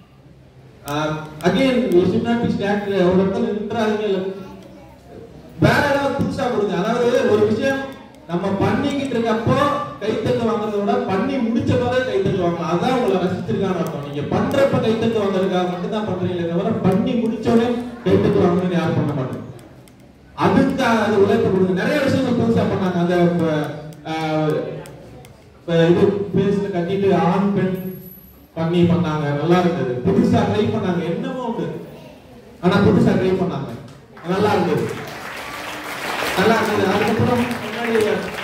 Again you should not be stuck. ஒரு இடத்துல நின்றாதீங்க, வேற ஏதாவது புதுசா கொடுங்க. அதாவது ஒரு விஷயம் நம்ம பண்ணிக்கிட்டு இருக்கப்போ கைத்தட்டு வாங்குறத விட பண்ணி முடிச்ச பிறகு கைத்தட்டு வாங்கலாம். அதான் உங்களை ரசிச்சிருக்கான்னு அர்த்தம். நீங்க பண்றப்ப கைத்தட்டு வாங்குறதுக்காக மட்டும் தான் பண்றீங்களே தவிர பண்ணி முடிச்சோடனே கைத்தட்டு வாங்குறதுன்னு யாரும் பண்ண மாட்டோம். அதுக்கு அது உழைப்பு கொடுங்க. நிறைய விஷயங்கள் புதுசா பண்ணாங்க. அந்த இது பேஸ்ல கட்டிட்டு ஆண் பெண் பண்ணி பண்ணாங்க, நல்லா இருந்தது. புதுசா ட்ரை பண்ணாங்க, என்னமோ உண்டு, ஆனா புதுசா ட்ரை பண்ணாங்க, நல்லா இருந்தது நல்லா இருந்தது. அதுக்கப்புறம் முன்னாடி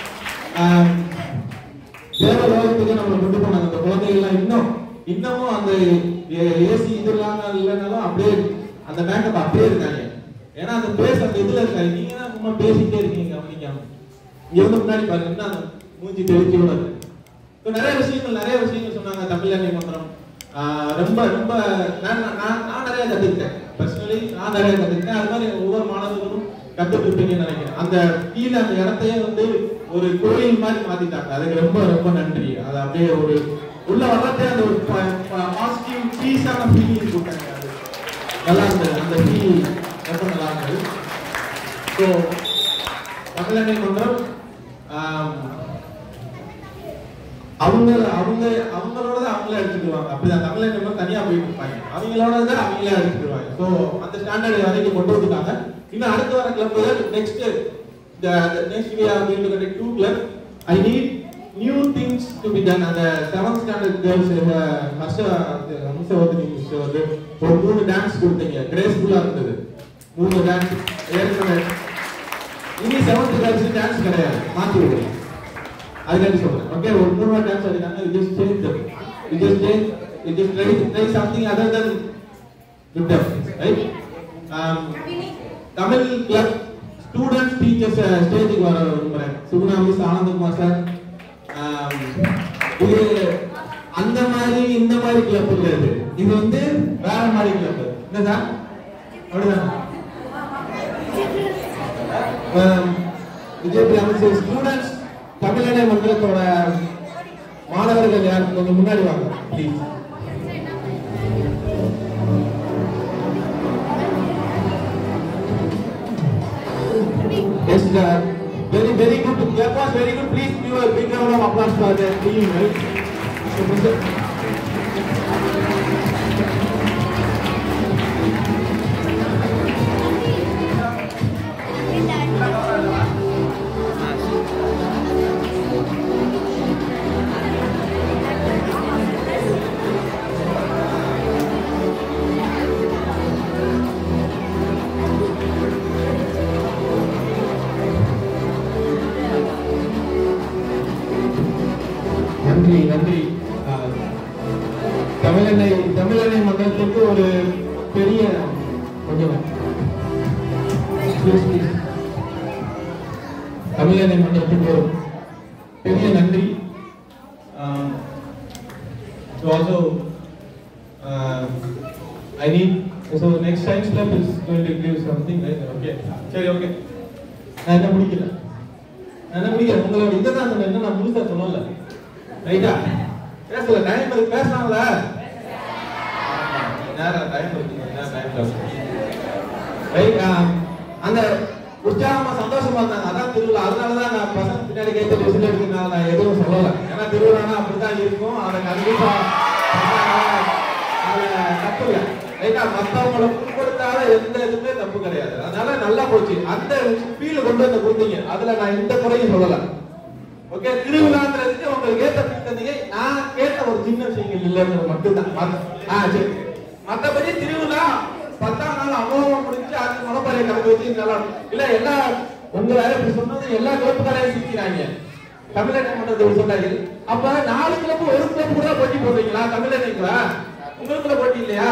தேவலோகத்துக்கு நம்மளை கொண்டு போனாங்க. அந்த குழந்தைகள்லாம் இன்னும் இன்னமும் அந்த ஏசி இதெல்லாம் இல்லைனாலும் அப்படியே அந்த மேக்கப் அப்படியே இருக்காங்க. ஏன்னா அந்த பேச அந்த இதுல இருக்காது. நீங்க தான் சும்மா பேசிட்டே இருக்கீங்க கவனிக்காம. இங்க வந்து முன்னாடி பாருங்க என்ன அந்த மூஞ்சி தெளிச்சோட இருக்கு. இப்போ நிறைய விஷயங்கள் நிறைய விஷயங்கள் சொன்னாங்க. தமிழ் அன்னை மந்திரம் ரொம்ப ரொம்ப நான் நான் நான் நிறைய கற்றுக்கிட்டேன். பர்சனலி நான் நிறைய கற்றுக்கிட்டேன். அது மாதிரி ஒவ்வொரு மாணவர்களும் கற்றுக்கிட்டீங்கன்னு நினைக்கிறேன். அந்த கீழே அந்த இடத்தையே வந்து ஒரு கோயில் மாதிரி மாத்திட்டாங்க. அதுக்கு ரொம்ப ரொம்ப நன்றி. அது அப்படியே ஒரு உள்ள வர்றதே அந்த ஒரு பாசிட்டிவ் பீஸான ஃபீலிங் கொடுத்தாங்க. அது நல்லா இருந்தது. அந்த ஃபீல் ரொம்ப நல்லா இருந்தது. ஸோ தமிழ் அன்னை மந்திரம் அவங்க அவங்க அவங்களோட தான் அவங்களே எடுத்துக்குவாங்க. அப்படிதான் தமிழ் அன்னை மந்திரம் தனியா போயிட்டு இருப்பாங்க. அவங்களோட தான் அவங்களே எடுத்துக்குவாங்க. ஸோ அந்த ஸ்டாண்டர்ட் வரைக்கும் கொண்டு வந்துட்டாங்க. இன்னும் அடுத்து வர club next the next we are going to get two club. I need new things to be done. அந்த seventh standard girls Harsha Hamsavardhini miss வந்து ஒரு மூணு டான்ஸ் கொடுத்தீங்க. கிரேஸ்ஃபுல்லா இருந்தது. மூணு டான்ஸ் ஏற்கனவே இனி செவன்த் கிளாஸ் டான்ஸ் கிடையாது. மாத்தி விடுங்க. அதுக்காண்டி சொல்றேன். ஓகே ஒரு மூணு டான்ஸ் அடிக்காங்க. You just change them. You just change. You just try try something other than with them. Right? Um, Tamil club students teachers ஸ்டேஜுக்கு வர விரும்புறேன். Suguna miss, Anandakumar sir. இது அந்த மாதிரி இந்த மாதிரி கிளப் கிடையாது. இது வந்து வேற மாதிரி கிளப். என்ன சார்? அப்படிதான். விஜய் அமைச்சர் ஸ்டூடெண்ட்ஸ் தமிழ் அன்னை மந்திரத்தோட மாணவர்கள் யார் கொஞ்சம் முன்னாடி வாங்க please. Yes, sir. Very, very good. That was very good. Please give a big round of applause for the team. Right? நன்றி நன்றி. தமிழன்னை தமிழன்னை மன்றத்துக்கு ஒரு பெரிய கொஞ்சம் தமிழன்னை மன்றத்துக்கு ஒரு பெரிய நன்றி. Also, uh, I need so next science club is going to give something, right? Okay. சரி okay. நான் என்ன முடிக்கிறேன் நான் என்ன முடிக்கிறேன் உங்களோட இதை தான் என்ன நான் முழுசா சொல்லல. ரைட்டா? பேசல டைம் இருக்கு பேசலாம்ல? நேரம் டைம் இருக்கு. நேரம் டைம்ல. ரைட் அந்த உற்சாகமா சந்தோஷமா இருந்தாங்க. அதான் திருவிழா. அதனால தான் நான் பசங்க பின்னாடி கைத்து விசில் எடுக்கிறதுனால நான் எதுவும் சொல்லல. ஏன்னா திருவிழானா அப்படிதான் இருக்கும். அதை கண்டிப்பா அதை தப்பு இல்லை. ரைட்டா? மற்றவங்களை புண்படுத்தாத எந்த எதுவுமே தப்பு கிடையாது. அதனால நல்லா போச்சு. அந்த ஃபீல் கொண்டு வந்து கொடுத்தீங்க. அதுல நான் எந்த குறையும் சொல்லல. ஓகே, திருவிழாங்கிறதுக்கு உங்களுக்கு ஏத்த தந்தீங்க. நான் கேட்ட ஒரு சின்ன விஷயங்கள் இல்லைன்னு மட்டும்தான். ஆ சரி. மற்றபடி திருவிழா பத்தாம் நாள் அமோகம் முடிச்சு அது முளப்பாறையை கலந்து வச்சு நல்லா இல்ல எல்லா உங்களை இப்படி சொன்னது எல்லா கிளப்பு கடையை சுத்திக்கிறாங்க. தமிழனை மன்றத்தில் சொன்னாங்க. அப்ப நாலு கிளப்பு ஒரு கிளப்பு கூட போட்டி போடுறீங்களா? தமிழனைங்களா? உங்களுக்குள்ள போட்டி இல்லையா?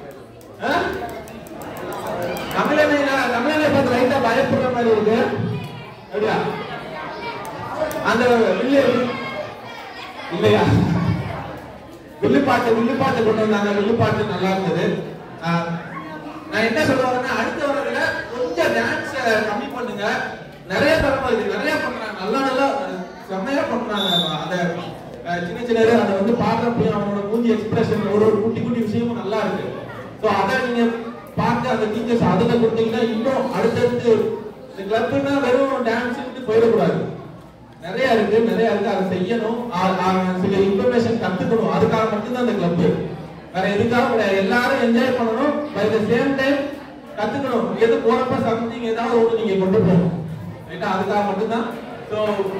தமிழனை தமிழனை பார்த்து லைட்டா பயப்படுற மாதிரி இருக்கு. அப்படியா? அந்த வில்லு இல்லையா? வில்லுப்பாட்டு வில்லுப்பாட்டு கொண்டு வந்தாங்க. வில்லுப்பாட்டு நல்லா இருந்தது. நான் என்ன சொல்ல வரேன்னா அடுத்த வரதுல கொஞ்சம் டான்ஸ் கம்மி பண்ணுங்க. நிறைய தரமா இருக்கு. நிறைய பண்றாங்க. நல்லா நல்லா செம்மையா பண்றாங்க. அந்த சின்ன சின்ன அதை வந்து பாக்குறப்ப அவனோட மூஞ்சி எக்ஸ்பிரஷன் ஒரு ஒரு குட்டி குட்டி விஷயமும் நல்லா இருக்கு. ஸோ அதை நீங்க பார்த்து அந்த டீச்சர்ஸ் அதுல கொடுத்தீங்கன்னா இன்னும் அடுத்தடுத்து இந்த கிளப்னா வெறும் டான்ஸ் போயிடக்கூடாது. நிறைய இருக்கு நிறைய இருக்கு. அதை செய்யணும். சில இன்ஃபர்மேஷன் கத்துக்கணும். அதுக்காக மட்டும்தான் இந்த கிளப். வேற எதுக்காக கிடையாது. எல்லாரும் என்ஜாய் பண்ணணும். பை த சேம் டைம் கத்துக்கணும். எது போறப்ப சம்திங் ஏதாவது ஒன்று நீங்க கொண்டு போகணும். ரைட்டா? அதுக்காக மட்டும்தான். ஸோ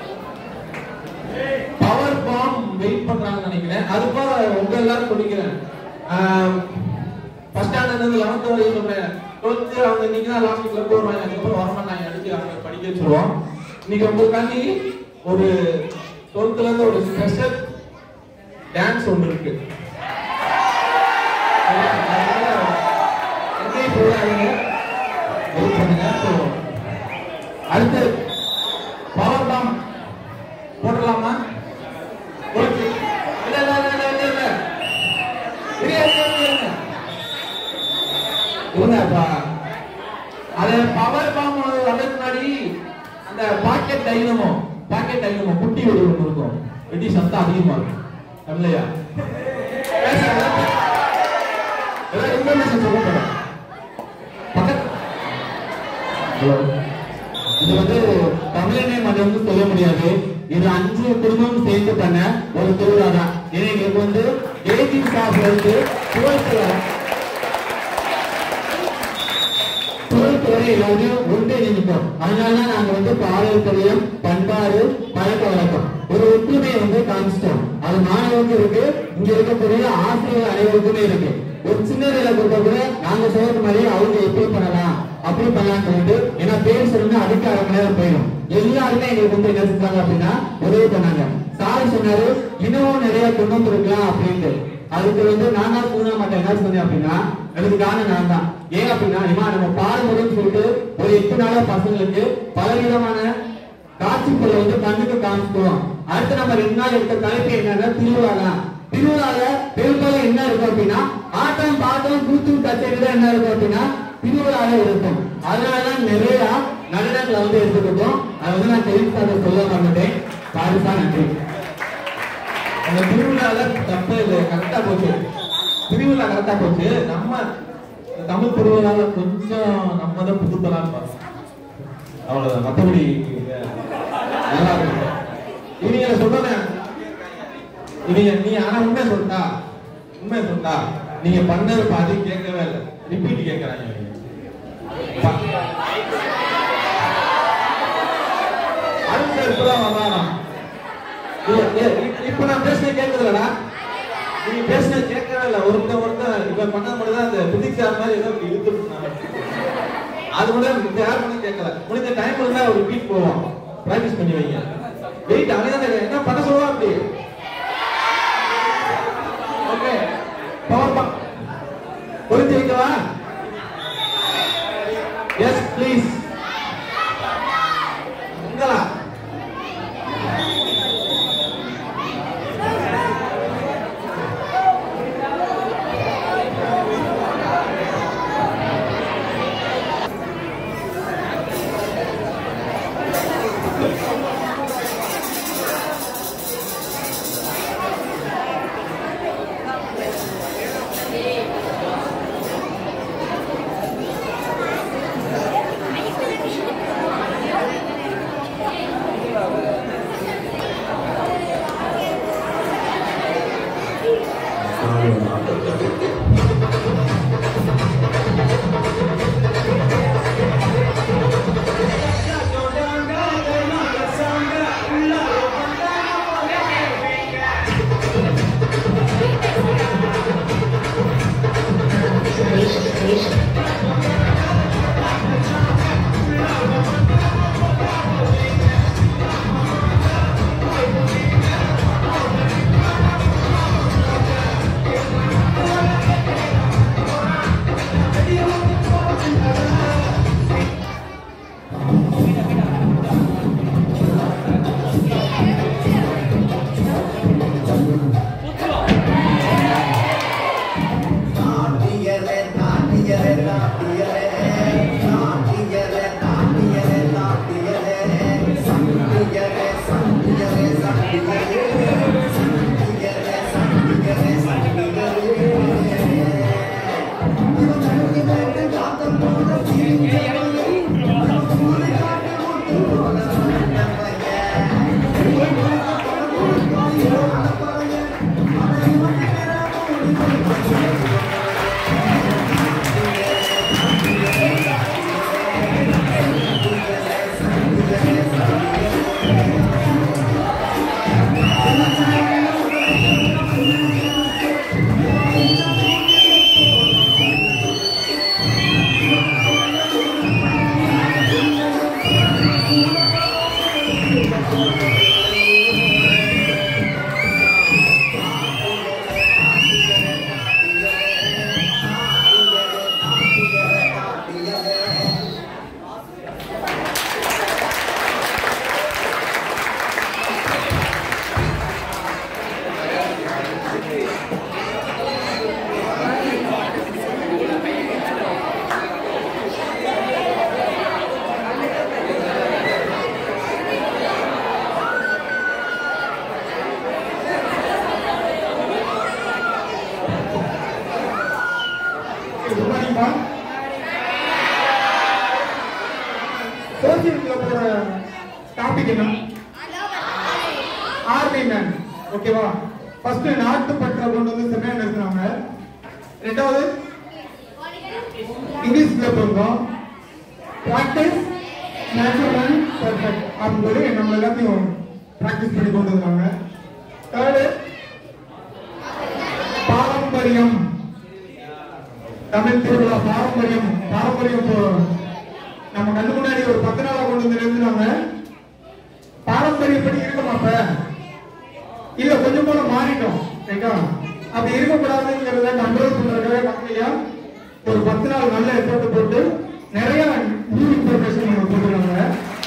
பவர் பாம் வெயிட் பண்றாங்கன்னு நினைக்கிறேன். அதுக்காக உங்க எல்லாரும் சொல்லிக்கிறேன். ஃபர்ஸ்ட் ஸ்டாண்டர்ட்ல இருந்து லெவன்த் வரையும் சொல்றேன். டுவெல்த் அவங்க இன்னைக்கு தான் லாஸ்ட் கிளப் வருவாங்க. அதுக்கப்புறம் வரமாட்டாங்க. அடிச்சு அவங்க படிக்க வச்சிருவோம். இன்னைக்கு உங்களுக்காண்டி ஒரு டுவெல்த்ல இருந்து ஒரு ஸ்பெஷல் டான்ஸ் ஒன்று இருக்கு. என்ன போறாங்க பண்ணுங்க. அடுத்து பவர் பாம் போடலாமா? ஓகே. இல்ல இல்ல இல்ல இல்ல இல்ல இல்லப்பா. அது பவர் பாம் வரதுக்கு முன்னாடி அந்த பாக்கெட் டைனமோ பாக்கெட் டைனமோ குட்டி வெடி ஒன்று இருக்கும். வெடி சத்தம் அதிகமா இருக்கும் இல்லையா? ஏதாவது இன்ஃபர்மேஷன் சொல்லப்படும். இது வந்து தமிழனே மதம் சொல்ல முடியாது. இது அஞ்சு குடும்பம் சேர்ந்து பண்ண ஒரு திருவிழா தான். ஏன்னா எங்களுக்கு வந்து எயிட்டீன் கிளாஸ்ல இருந்து டுவெல்த் வரை டுவெல்த் வரை எல்லாரும் ஒன்றே நினைப்போம். அதனாலதான் நாங்க வந்து பாரம்பரியம், பண்பாடு, பழக்க வழக்கம் ஒரு ஒற்றுமையை வந்து காமிச்சிட்டோம். அது மாணவருக்கு இருக்கு, இங்க இருக்கக்கூடிய ஆசிரியர் அனைவருக்குமே இருக்கு. ஒரு சின்ன வேலை கொடுத்தா கூட நாங்க சொல்றது மாதிரி அவங்க எப்படி பண்ணலாம் அப்படி பண்ணலாம்னு சொல்லிட்டு, ஏன்னா பேர் சொல்லுங்க அதுக்கு அரை மணி நேரம் போயிடும். எல்லாருமே எங்களுக்கு வந்து என்ன செஞ்சாங்க அப்படின்னா உதவி பண்ணாங்க. சார் சொன்னாரு இன்னமும் நிறைய கொண்டு வந்துருக்கலாம் அப்படின்ட்டு. அதுக்கு வந்து நான் தான் தூண மாட்டேன். என்ன சொன்னேன் அப்படின்னா எனக்கு காரணம் நான் தான். ஏன் அப்படின்னா இம்மா நம்ம பாரம்பரியம் சொல்லிட்டு ஒரு எட்டு நாள பசங்களுக்கு பலவிதமான காட்சி பொருளை வந்து கண்ணுக்கு காமிச்சிட்டோம். அடுத்து நம்ம ரெண்டு நாள் எடுத்த தலைப்பு என்னன்னா திருவிழா தான். திருவிழால பெரும்பாலும் என்ன இருக்கும் அப்படின்னா ஆட்டம், பாட்டம், கூத்தும், கச்சேரி தான் என்ன இருக்கும் அப்படின்னா திருவிழால இருக்கும். அதனாலதான் நிறைய நடனங்களை வந்து எடுத்துக்கிட்டோம். அதை வந்து நான் தெரிவித்து சொல்ல மாட்டேன். பாரிசா நன்றி. அந்த திருவிழால தப்பே இல்லை, கரெக்டா போச்சு. திருவிழா கரெக்டா போச்சு. நம்ம தமிழ் திருவிழால கொஞ்சம் நம்ம தான் புதுப்பலாம் அவ்வளவுதான். மற்றபடி நல்லா இருக்கு. இவங்க சொல்றேன் இவங்க நீ ஆனா உண்மை சொல்லிட்டா உண்மை சொல்லிட்டா நீங்க பண்ணது பாதி கேட்கவே இல்லை. ரிப்பீட் கேட்கறாங்க. அடுத்த இப்பதான் வந்தானா இப்ப நான் பேசின கேட்கறதுலடா. நீங்க பேசின கேட்கவே இல்லை. ஒருத்தன் ஒருத்தன் இப்ப பண்ண மட்டும்தான் அந்த பிசிக்ஸ் மாதிரி ஏதோ இழுத்துட்டு அது கூட இந்த யார் பண்ண கேட்கல. முடிஞ்ச டைம் இருந்தா ஒரு பீட் போவோம். பிராக்டிஸ் பண்ணி வைங்க. வெயிட் அவன் என்ன பண்ண சொல்லுவா அப்படி. ஓகே பவர் பாம் புரிஞ்சு வைக்கவா? Yes please. உங்களா டாபிக் என்ன? Army man. ஓகேவா? ஃபர்ஸ்ட் நாட்டு பற்ற கொண்டு வந்து செமையா நிறுத்தினாங்க. ரெண்டாவது இங்கிலீஷ்ல போகிறோம். பிராக்டிஸ் நேச்சுரல் பெர்ஃபெக்ட் அப்படின்னு நம்ம எல்லாத்தையும் பிராக்டிஸ் பண்ணி கொண்டு வந்தாங்க. தேர்டு பாரம்பரியம். தமிழ் திருவிழா பாரம்பரியம். பாரம்பரியம் நம்ம கண்ணு முன்னாடி ஒரு பத்து நாளா கொண்டு வந்து நிறுத்தினாங்க. பாரம்பரியப்படி இருக்க மாட்டேன் இல்ல கொஞ்சம் போல மாறிட்டோம். ரைட்டா? அப்படி இருக்கக்கூடாதுங்கிறத கண்ட்ரோல் பண்றதுக்காக கம்பெனியா ஒரு பத்து நாள் நல்ல எஃபோர்ட் போட்டு நிறைய நியூ இன்ஃபர்மேஷன் நம்ம போட்டுருக்காங்க.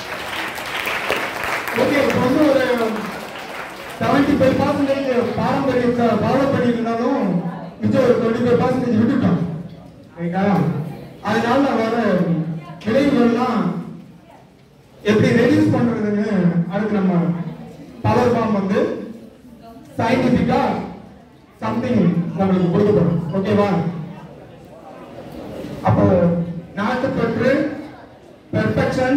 ஓகே, இப்போ வந்து ஒரு செவன்டி ஃபைவ் பர்சன்டேஜ் பாரம்பரியத்தை ஃபாலோ பண்ணியிருந்தாலும் மிச்சம் ஒரு டுவெண்ட்டி ஃபைவ் பர்சன்டேஜ் விட்டுட்டோம். ரைட்டா? அதனால வர விளைவுகள்லாம் எப்படி ரெடியூஸ் பண்றதுன்னு அதுக்கு நம்ம பவர் ஃபார்ம் வந்து சயின்டிபிக்கா சம்திங் நம்மளுக்கு கொடுக்கப்படும். ஓகேவா? அப்போ நாட்டுப்பற்று, பெர்ஃபெக்ஷன்,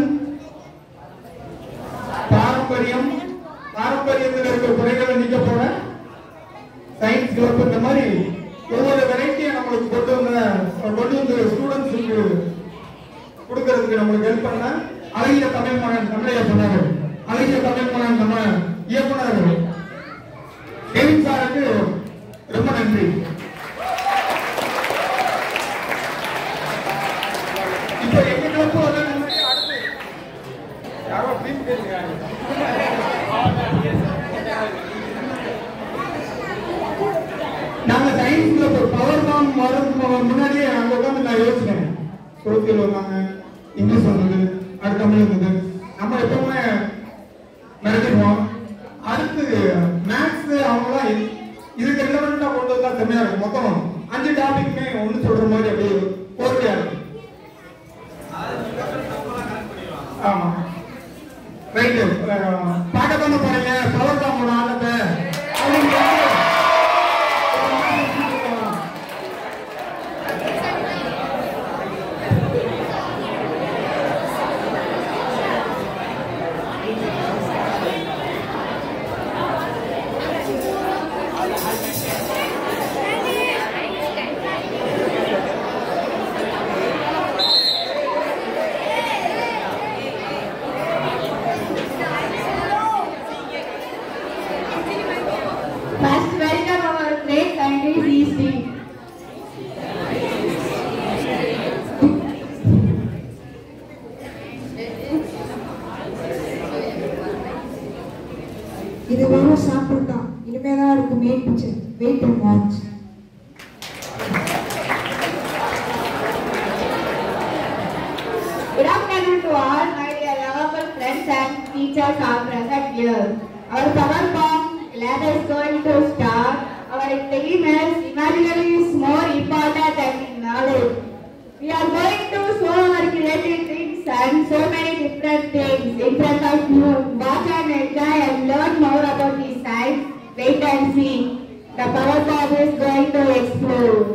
பாரம்பரியம், பாரம்பரியத்தில் இருக்க குறைகளை நீக்க போற சயின்ஸ் கிளப், இந்த மாதிரி ஒவ்வொரு வெரைட்டியை நம்மளுக்கு கொண்டு வந்த கொண்டு வந்து ஸ்டூடெண்ட்ஸுக்கு கொடுக்கறதுக்கு நம்மளுக்கு ஹெல்ப் பண்ண அழகிய தமிழ் மகன் தமிழையா சொன்னாரு. அழகிய தமிழ் மகன் நம்ம இயக்குனர் டேவிட் சாருக்கு ரொம்ப நன்றி. இப்ப எங்க கிளப்பு அடுத்து யாரோ டீம் பேசுறாங்க. நாங்க சயின்ஸ் கிளப் பவர் பாம் வரதுக்கு முன்னாடியே அங்க உட்காந்து நான் யோசிச்சேன். சோசியல் வந்தாங்க, இங்கிலீஷ் வந்தது, அடுத்த தமிழ் வந்தது. நம்ம எப்பவுமே நடத்திடுவோம். அடுத்து மேத்ஸ் அவங்களாம் இதுக்கு ரிலவெண்டா கொண்டு வந்தா செம்மையா இருக்கும். மொத்தம் அஞ்சு டாபிக்மே ஒண்ணு சொல்ற மாதிரி அப்படியே கோர்வையா இருக்கு. ஆமா, ரைட்டு. பார்க்கத்தானே போறீங்க பவர் பாம்போட ஆட்டத்தை. இது வெறும் சாம்பிள் தான். இனிமேதான் இருக்கு main picture. Wait and watch. Good afternoon to all my dear lovable friends and teachers are present here. Our power bomb lab is going to start. Our theme is imaginary is more important than knowledge. We are going to show our creative things and so many different things in front of you. Watch and enjoy and learn more about this science. Wait and see. The power bomb is going to explode.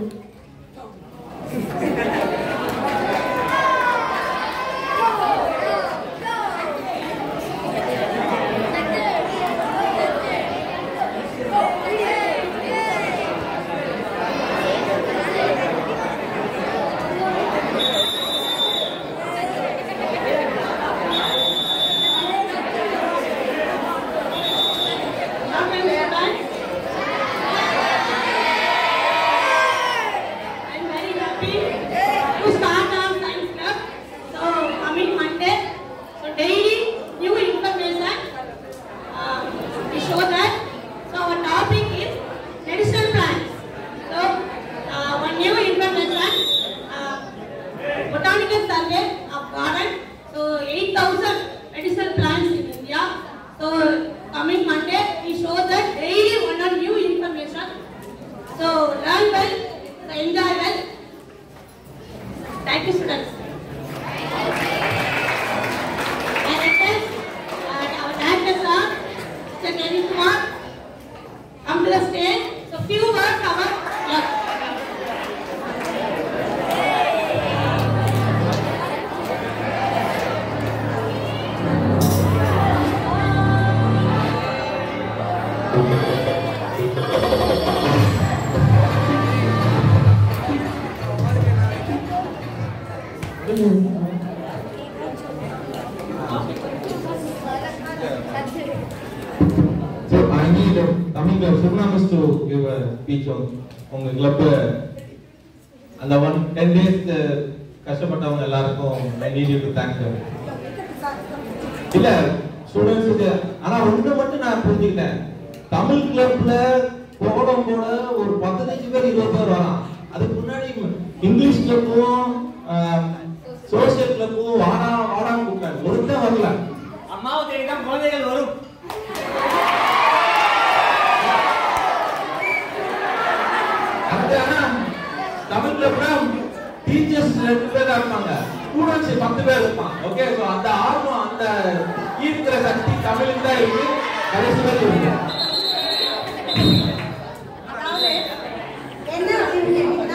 Thank you. coming club Surnamas to give a speech on உங்க club அந்த one ten days கஷ்டப்பட்டவங்க எல்லாருக்கும் I need you to thank them. இல்ல ஸ்டூடண்ட்ஸ்க்கு ஆனா ஒண்ணு மட்டும் நான் புரிஞ்சுக்கிட்டேன். தமிழ் கிளப்ல கோடம் கூட ஒரு பதினைஞ்சு பேர் இருபது பேர் வரான். அதுக்கு முன்னாடி இங்கிலீஷ் கிளப்பும் சோசியல் கிளப்பும் வாடா வாடான்னு கூப்பிட்டாங்க. ஒருத்தன் வரல. அம்மாவை தேடி தான் குழந்தைகள் வரும். தமிழ் கிளப்ல டீச்சர்ஸ் ரெண்டு பேர் இருப்பாங்க, ஸ்டூடண்ட்ஸ் பத்து பேர் இருப்பாங்க. ஓகே, சோ அந்த ஆர்வம் அந்த ஈர்க்கிற சக்தி தமிழுக்கு தான் இருக்கு, கடைசி வரை இருக்கு. அதாவது என்ன அப்படின்னு கேட்டீங்கன்னா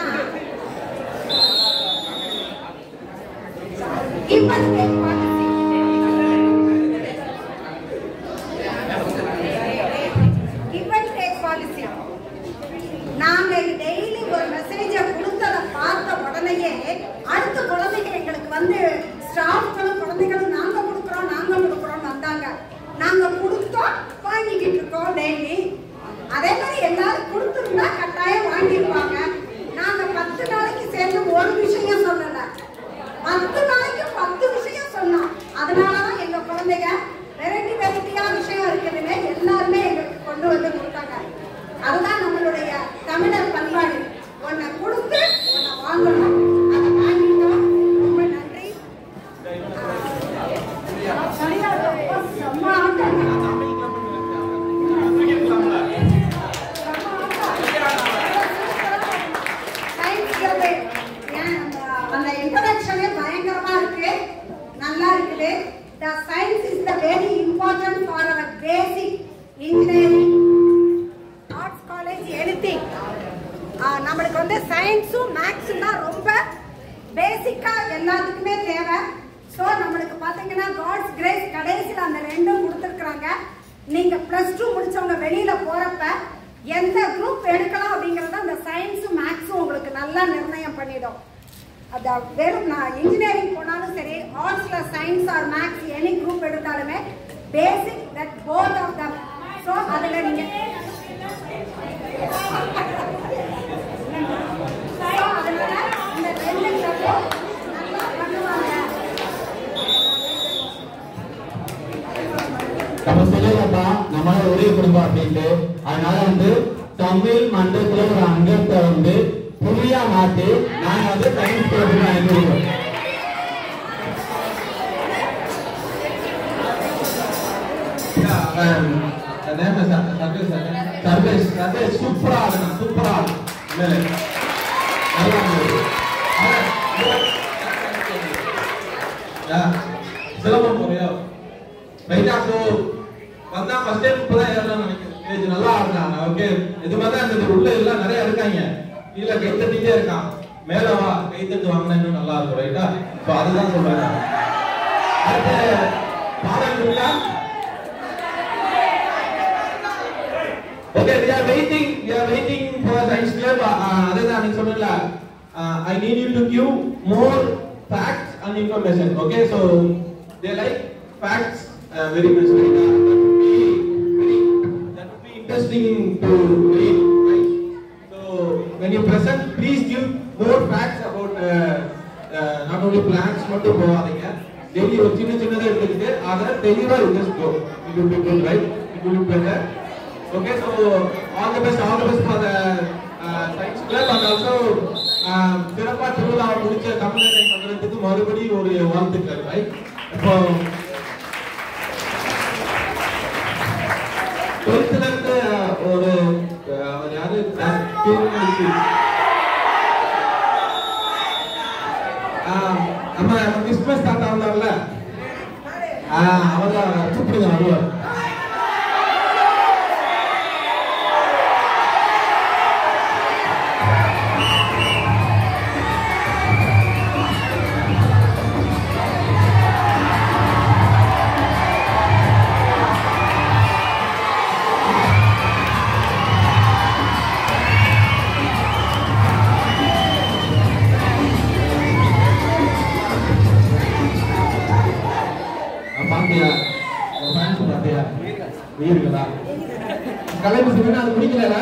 நாங்க டெய்லி ஒரு மெசேஜை கொடுத்ததை பார்த்த உடனேயே அடுத்த குழந்தைகள் எங்களுக்கு வந்து ஸ்டாஃப்களும் குழந்தைகளும் நாங்க கொடுக்குறோம் நாங்க கொடுக்குறோம் வந்தாங்க. நாங்க கொடுத்தோம் வாங்கிக்கிட்டு இருக்கோம் டெய்லி. அதே மாதிரி எல்லாரும் கொடுத்துருந்தா கட்டாயம் வாங்கிருப்பாங்க. நாங்க பத்து நாளைக்கு சேர்ந்து ஒரு விஷயம் சொல்லல, பத்து நாளைக்கு பத்து விஷயம் சொன்னோம். அதனாலதான் எங்க குழந்தைங்க வெரைட்டி வெரைட்டியா விஷயம் இருக்குதுன்னு எல்லாருமே எங்களுக்கு கொண்டு வந்து கொடுத்தாங்க. அதுதான் நம்மளுடைய தமிழர் பண்பாடு. ஒன்ன கொடுத்து ஒன்ன வாங்கணும், அதை வாங்கிட்டோம். ரொம்ப நன்றி. அந்த இன்ட்ரோடக்ஷனே பயங்கரமா இருக்கு, நல்லா இருக்குது. The science is the very important for our basic engineering, arts college, anything. நம்மளுக்கு வந்து சயின்ஸும் மேக்ஸும் தான் ரொம்ப பேசிக்கா எல்லாத்துக்குமே தேவை. ஸோ நம்மளுக்கு பார்த்தீங்கன்னா காட்ஸ் கிரேஸ் கடைசியில் அந்த ரெண்டும் கொடுத்துருக்குறாங்க. நீங்க பிளஸ் டூ முடிச்சவங்க வெளியில போறப்ப எந்த குரூப் எடுக்கலாம் அப்படிங்கறத அந்த சயின்ஸும் மேக்ஸும் உங்களுக்கு நல்லா நிர்ணயம் பண்ணிடும். அது வெறும் நான் இன்ஜினியரிங் போனாலும் சரி, ஆர்ட்ஸ்ல science or maths any group எடுத்தாலுமே basic that both of them. So அதுல நீங்க இந்த ரெண்டு கிளப்பும் நல்லா பண்ணுவாங்க. நம்ம சொல்லுவோம்ப்பா நம்மளால ஒரே குடும்பம் அப்படின்ட்டு. அதனால வந்து தமிழ் மன்றத்துல ஒரு அங்கத்தை வந்து புரியா மாத்தி நாங்க வந்து சயின்ஸ் கிளப் அனுப்பிடுவோம். சூப்பரா சூப்பரா சிலம்பம் முறையோ ரைட்டா. ஸோ வந்தா ஃபர்ஸ்ட் டைம் இப்பதான் ஏறலாம் நினைக்கிறேன். நல்லா ஆடுறாங்க. ஓகே, இது மாதிரி தான் இந்த உள்ள எல்லாம் நிறைய இருக்காங்க. கீழே கை தட்டிட்டே இருக்கான், மேல வா கை தட்டு வாங்கினா இன்னும் நல்லா இருக்கும். ரைட்டா, ஸோ அதுதான் சொல்றாங்க. அடுத்து பாடல் இருக்கா? Okay, we are waiting. We are waiting for science club. Other than I சொன்னல, I need you to give more facts and information. Okay, so they like facts uh, very much. Right? Uh, that would be very, that would be interesting to read. Right? So when you present, please give more facts about uh, uh, not only plants மட்டும் போவாதீங்க. Daily ஒரு சின்ன சின்னதா எடுத்துக்கிட்டு அதை தெளிவா just go. It will be good, right? It will be better. Okay, so all the best, all the best for the uh, science club and also சிறப்பா திருவிழா முடிச்ச தமிழரை மன்றத்துக்கு மறுபடியும் ஒரு வாழ்த்துக்கள். ரைட், இப்போ டுவெல்த்ல இருந்து ஒரு அவர் யாரு நம்ம கிறிஸ்துமஸ் தாத்தா வந்தார்ல, அவர் கூப்பிடுங்க வருவார். பாத்தியா, பாத்தியா உயிர்களா கலைப்பு சொன்னா அது முடிக்கல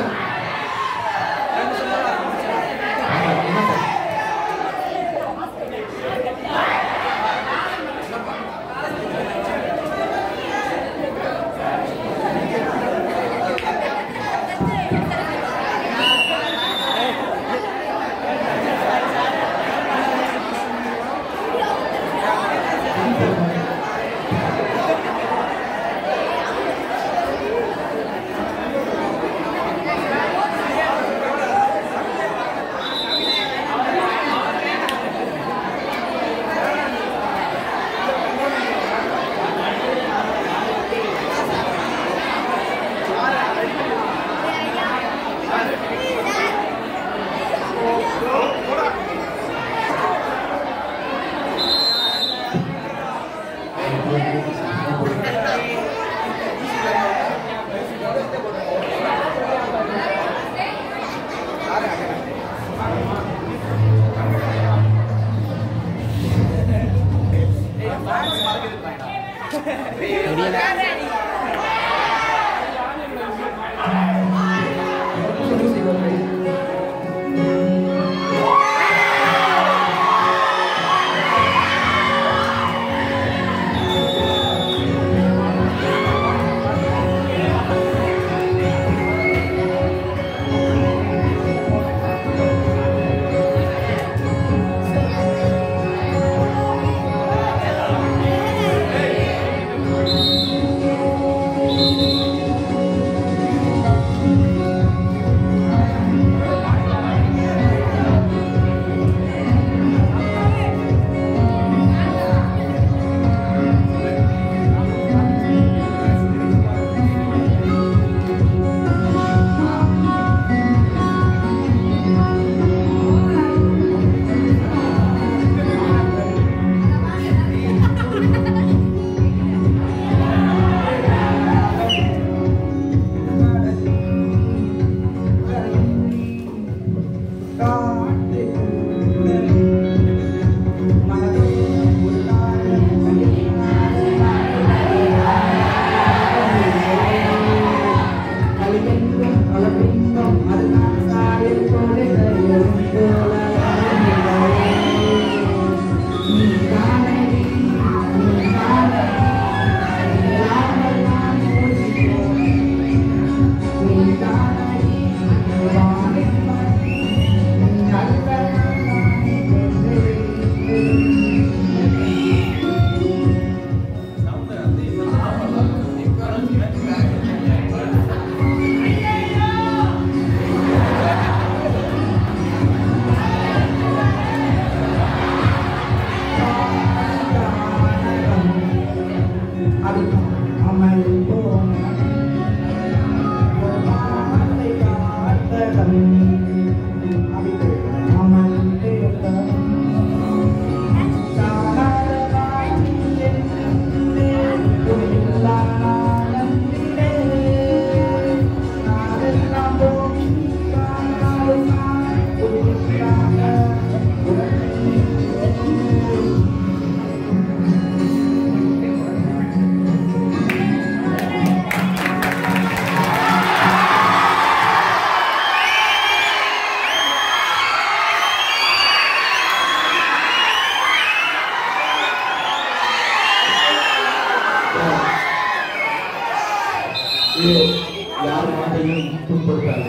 யார் மாட்டையும் துன்புறுத்தாங்க.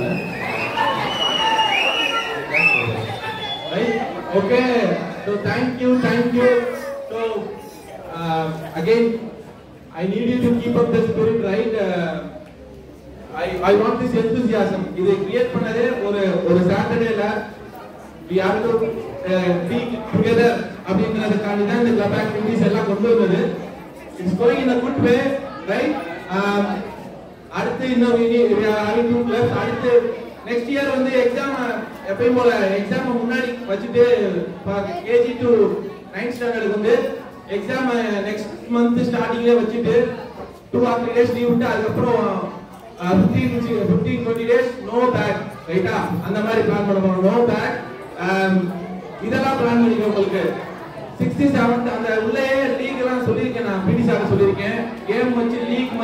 Right? Okay. So thank you, thank you. So uh, again, I need you to keep up the spirit, right? Uh, I I want this enthusiasm. இதை கிரியேட் பண்ணதே ஒரு ஒரு சாட்டர்டேல we have to uh, be together அப்படின்றதுக்காண்டி தான் இந்த club activities எல்லாம் கொண்டு வந்தது. It's going in a good way, right? Um, அடுத்து இன்னும் அடுத்து நெக்ஸ்ட் இயர் வந்து எக்ஸாம் எப்பயும் போல எக்ஸாம் முன்னாடி வச்சுட்டு கேஜி டு நைன்த் ஸ்டாண்டர்டுக்கு வந்து எக்ஸாம் நெக்ஸ்ட் மந்த் ஸ்டார்டிங்ல வச்சுட்டு two or three days leave விட்டு அதுக்கப்புறம் fifteen fifteen twenty days no back ரைட்டா அந்த மாதிரி பிளான் பண்ண போறோம். நோ பேக் இதெல்லாம் பிளான் பண்ணிக்கோ. உங்களுக்கு சிக்ஸ்த் செவன்த் அந்த உள்ளே லீக் எல்லாம் சொல்லியிருக்கேன், நான் பிடி சார் சொல்லியிருக்கேன். கேம் வச்சு லீக்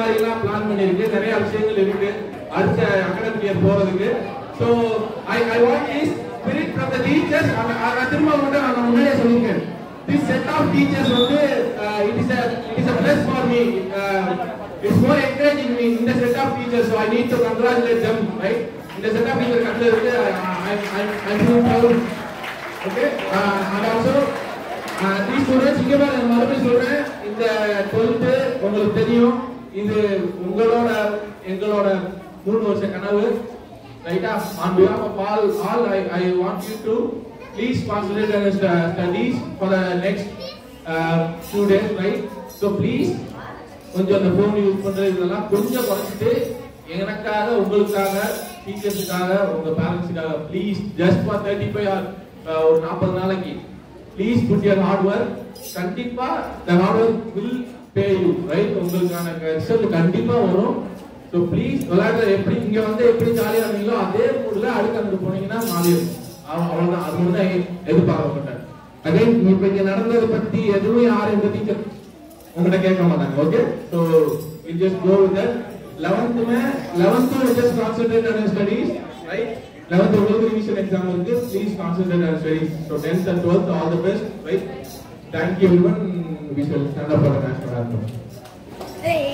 மாதிரி எல்லாம் பிளான் பண்ணிருக்கு, நிறைய விஷயங்கள் இருக்கு அடுத்த அகாடமிக் இயர் போறதுக்கு. So I I want this spirit from the teachers. நான் திரும்ப வந்து நான் முன்னாடியே சொல்லிருக்கேன், this set of teachers வந்து it is a it is a plus for me. Uh, it's more encouraging me in the set of teachers, so I need to congratulate them, right? In the set of teachers கட்டல இருக்கு, I I I'm so proud. Okay, uh, and also uh, these students இங்க பாருங்க, நான் மறுபடியும் சொல்றேன், இந்த twelfth உங்களுக்கு தெரியும், இது உங்களோட எங்களோட மூணு வருஷ கனவு, ரைட்டா? On behalf of all all I I want you to please concentrate on your studies for the next uh, few days, right? So please கொஞ்சம் அந்த phone யூஸ் பண்றது இதெல்லாம் கொஞ்சம் குறைச்சிட்டு எனக்காக, உங்களுக்காக, டீச்சர்ஸ்க்காக, உங்க பேரண்ட்ஸ்க்காக please just for thirty five or ஒரு நாற்பது நாளைக்கு please put your hard work. கண்டிப்பா the hard work will pay you, right? உங்களுக்கான ரிசல்ட் கண்டிப்பா வரும். ஸோ ப்ளீஸ் விளையாடுற எப்படி இங்க வந்து எப்படி ஜாலியா இருந்தீங்களோ அதே மூட்ல அடுத்து அங்க போனீங்கன்னா மாறி இருக்கும். அவ்வளவுதான், அது மட்டும் தான் எதிர்பார்க்க மாட்டேன். அகைன் இப்ப இங்க நடந்ததை பத்தி எதுவும் யாரும் இந்த டீச்சர் உங்ககிட்ட கேட்க மாட்டாங்க. Okay, so we just go with that. eleventh May eleventh we just concentrate on studies, right? eleventh உங்களுக்கு ரிவிஷன் எக்ஸாம் இருக்கு, please concentrate on studies. So tenth and twelfth all the best, right? Thank you everyone. We shall stand up for the national anthem.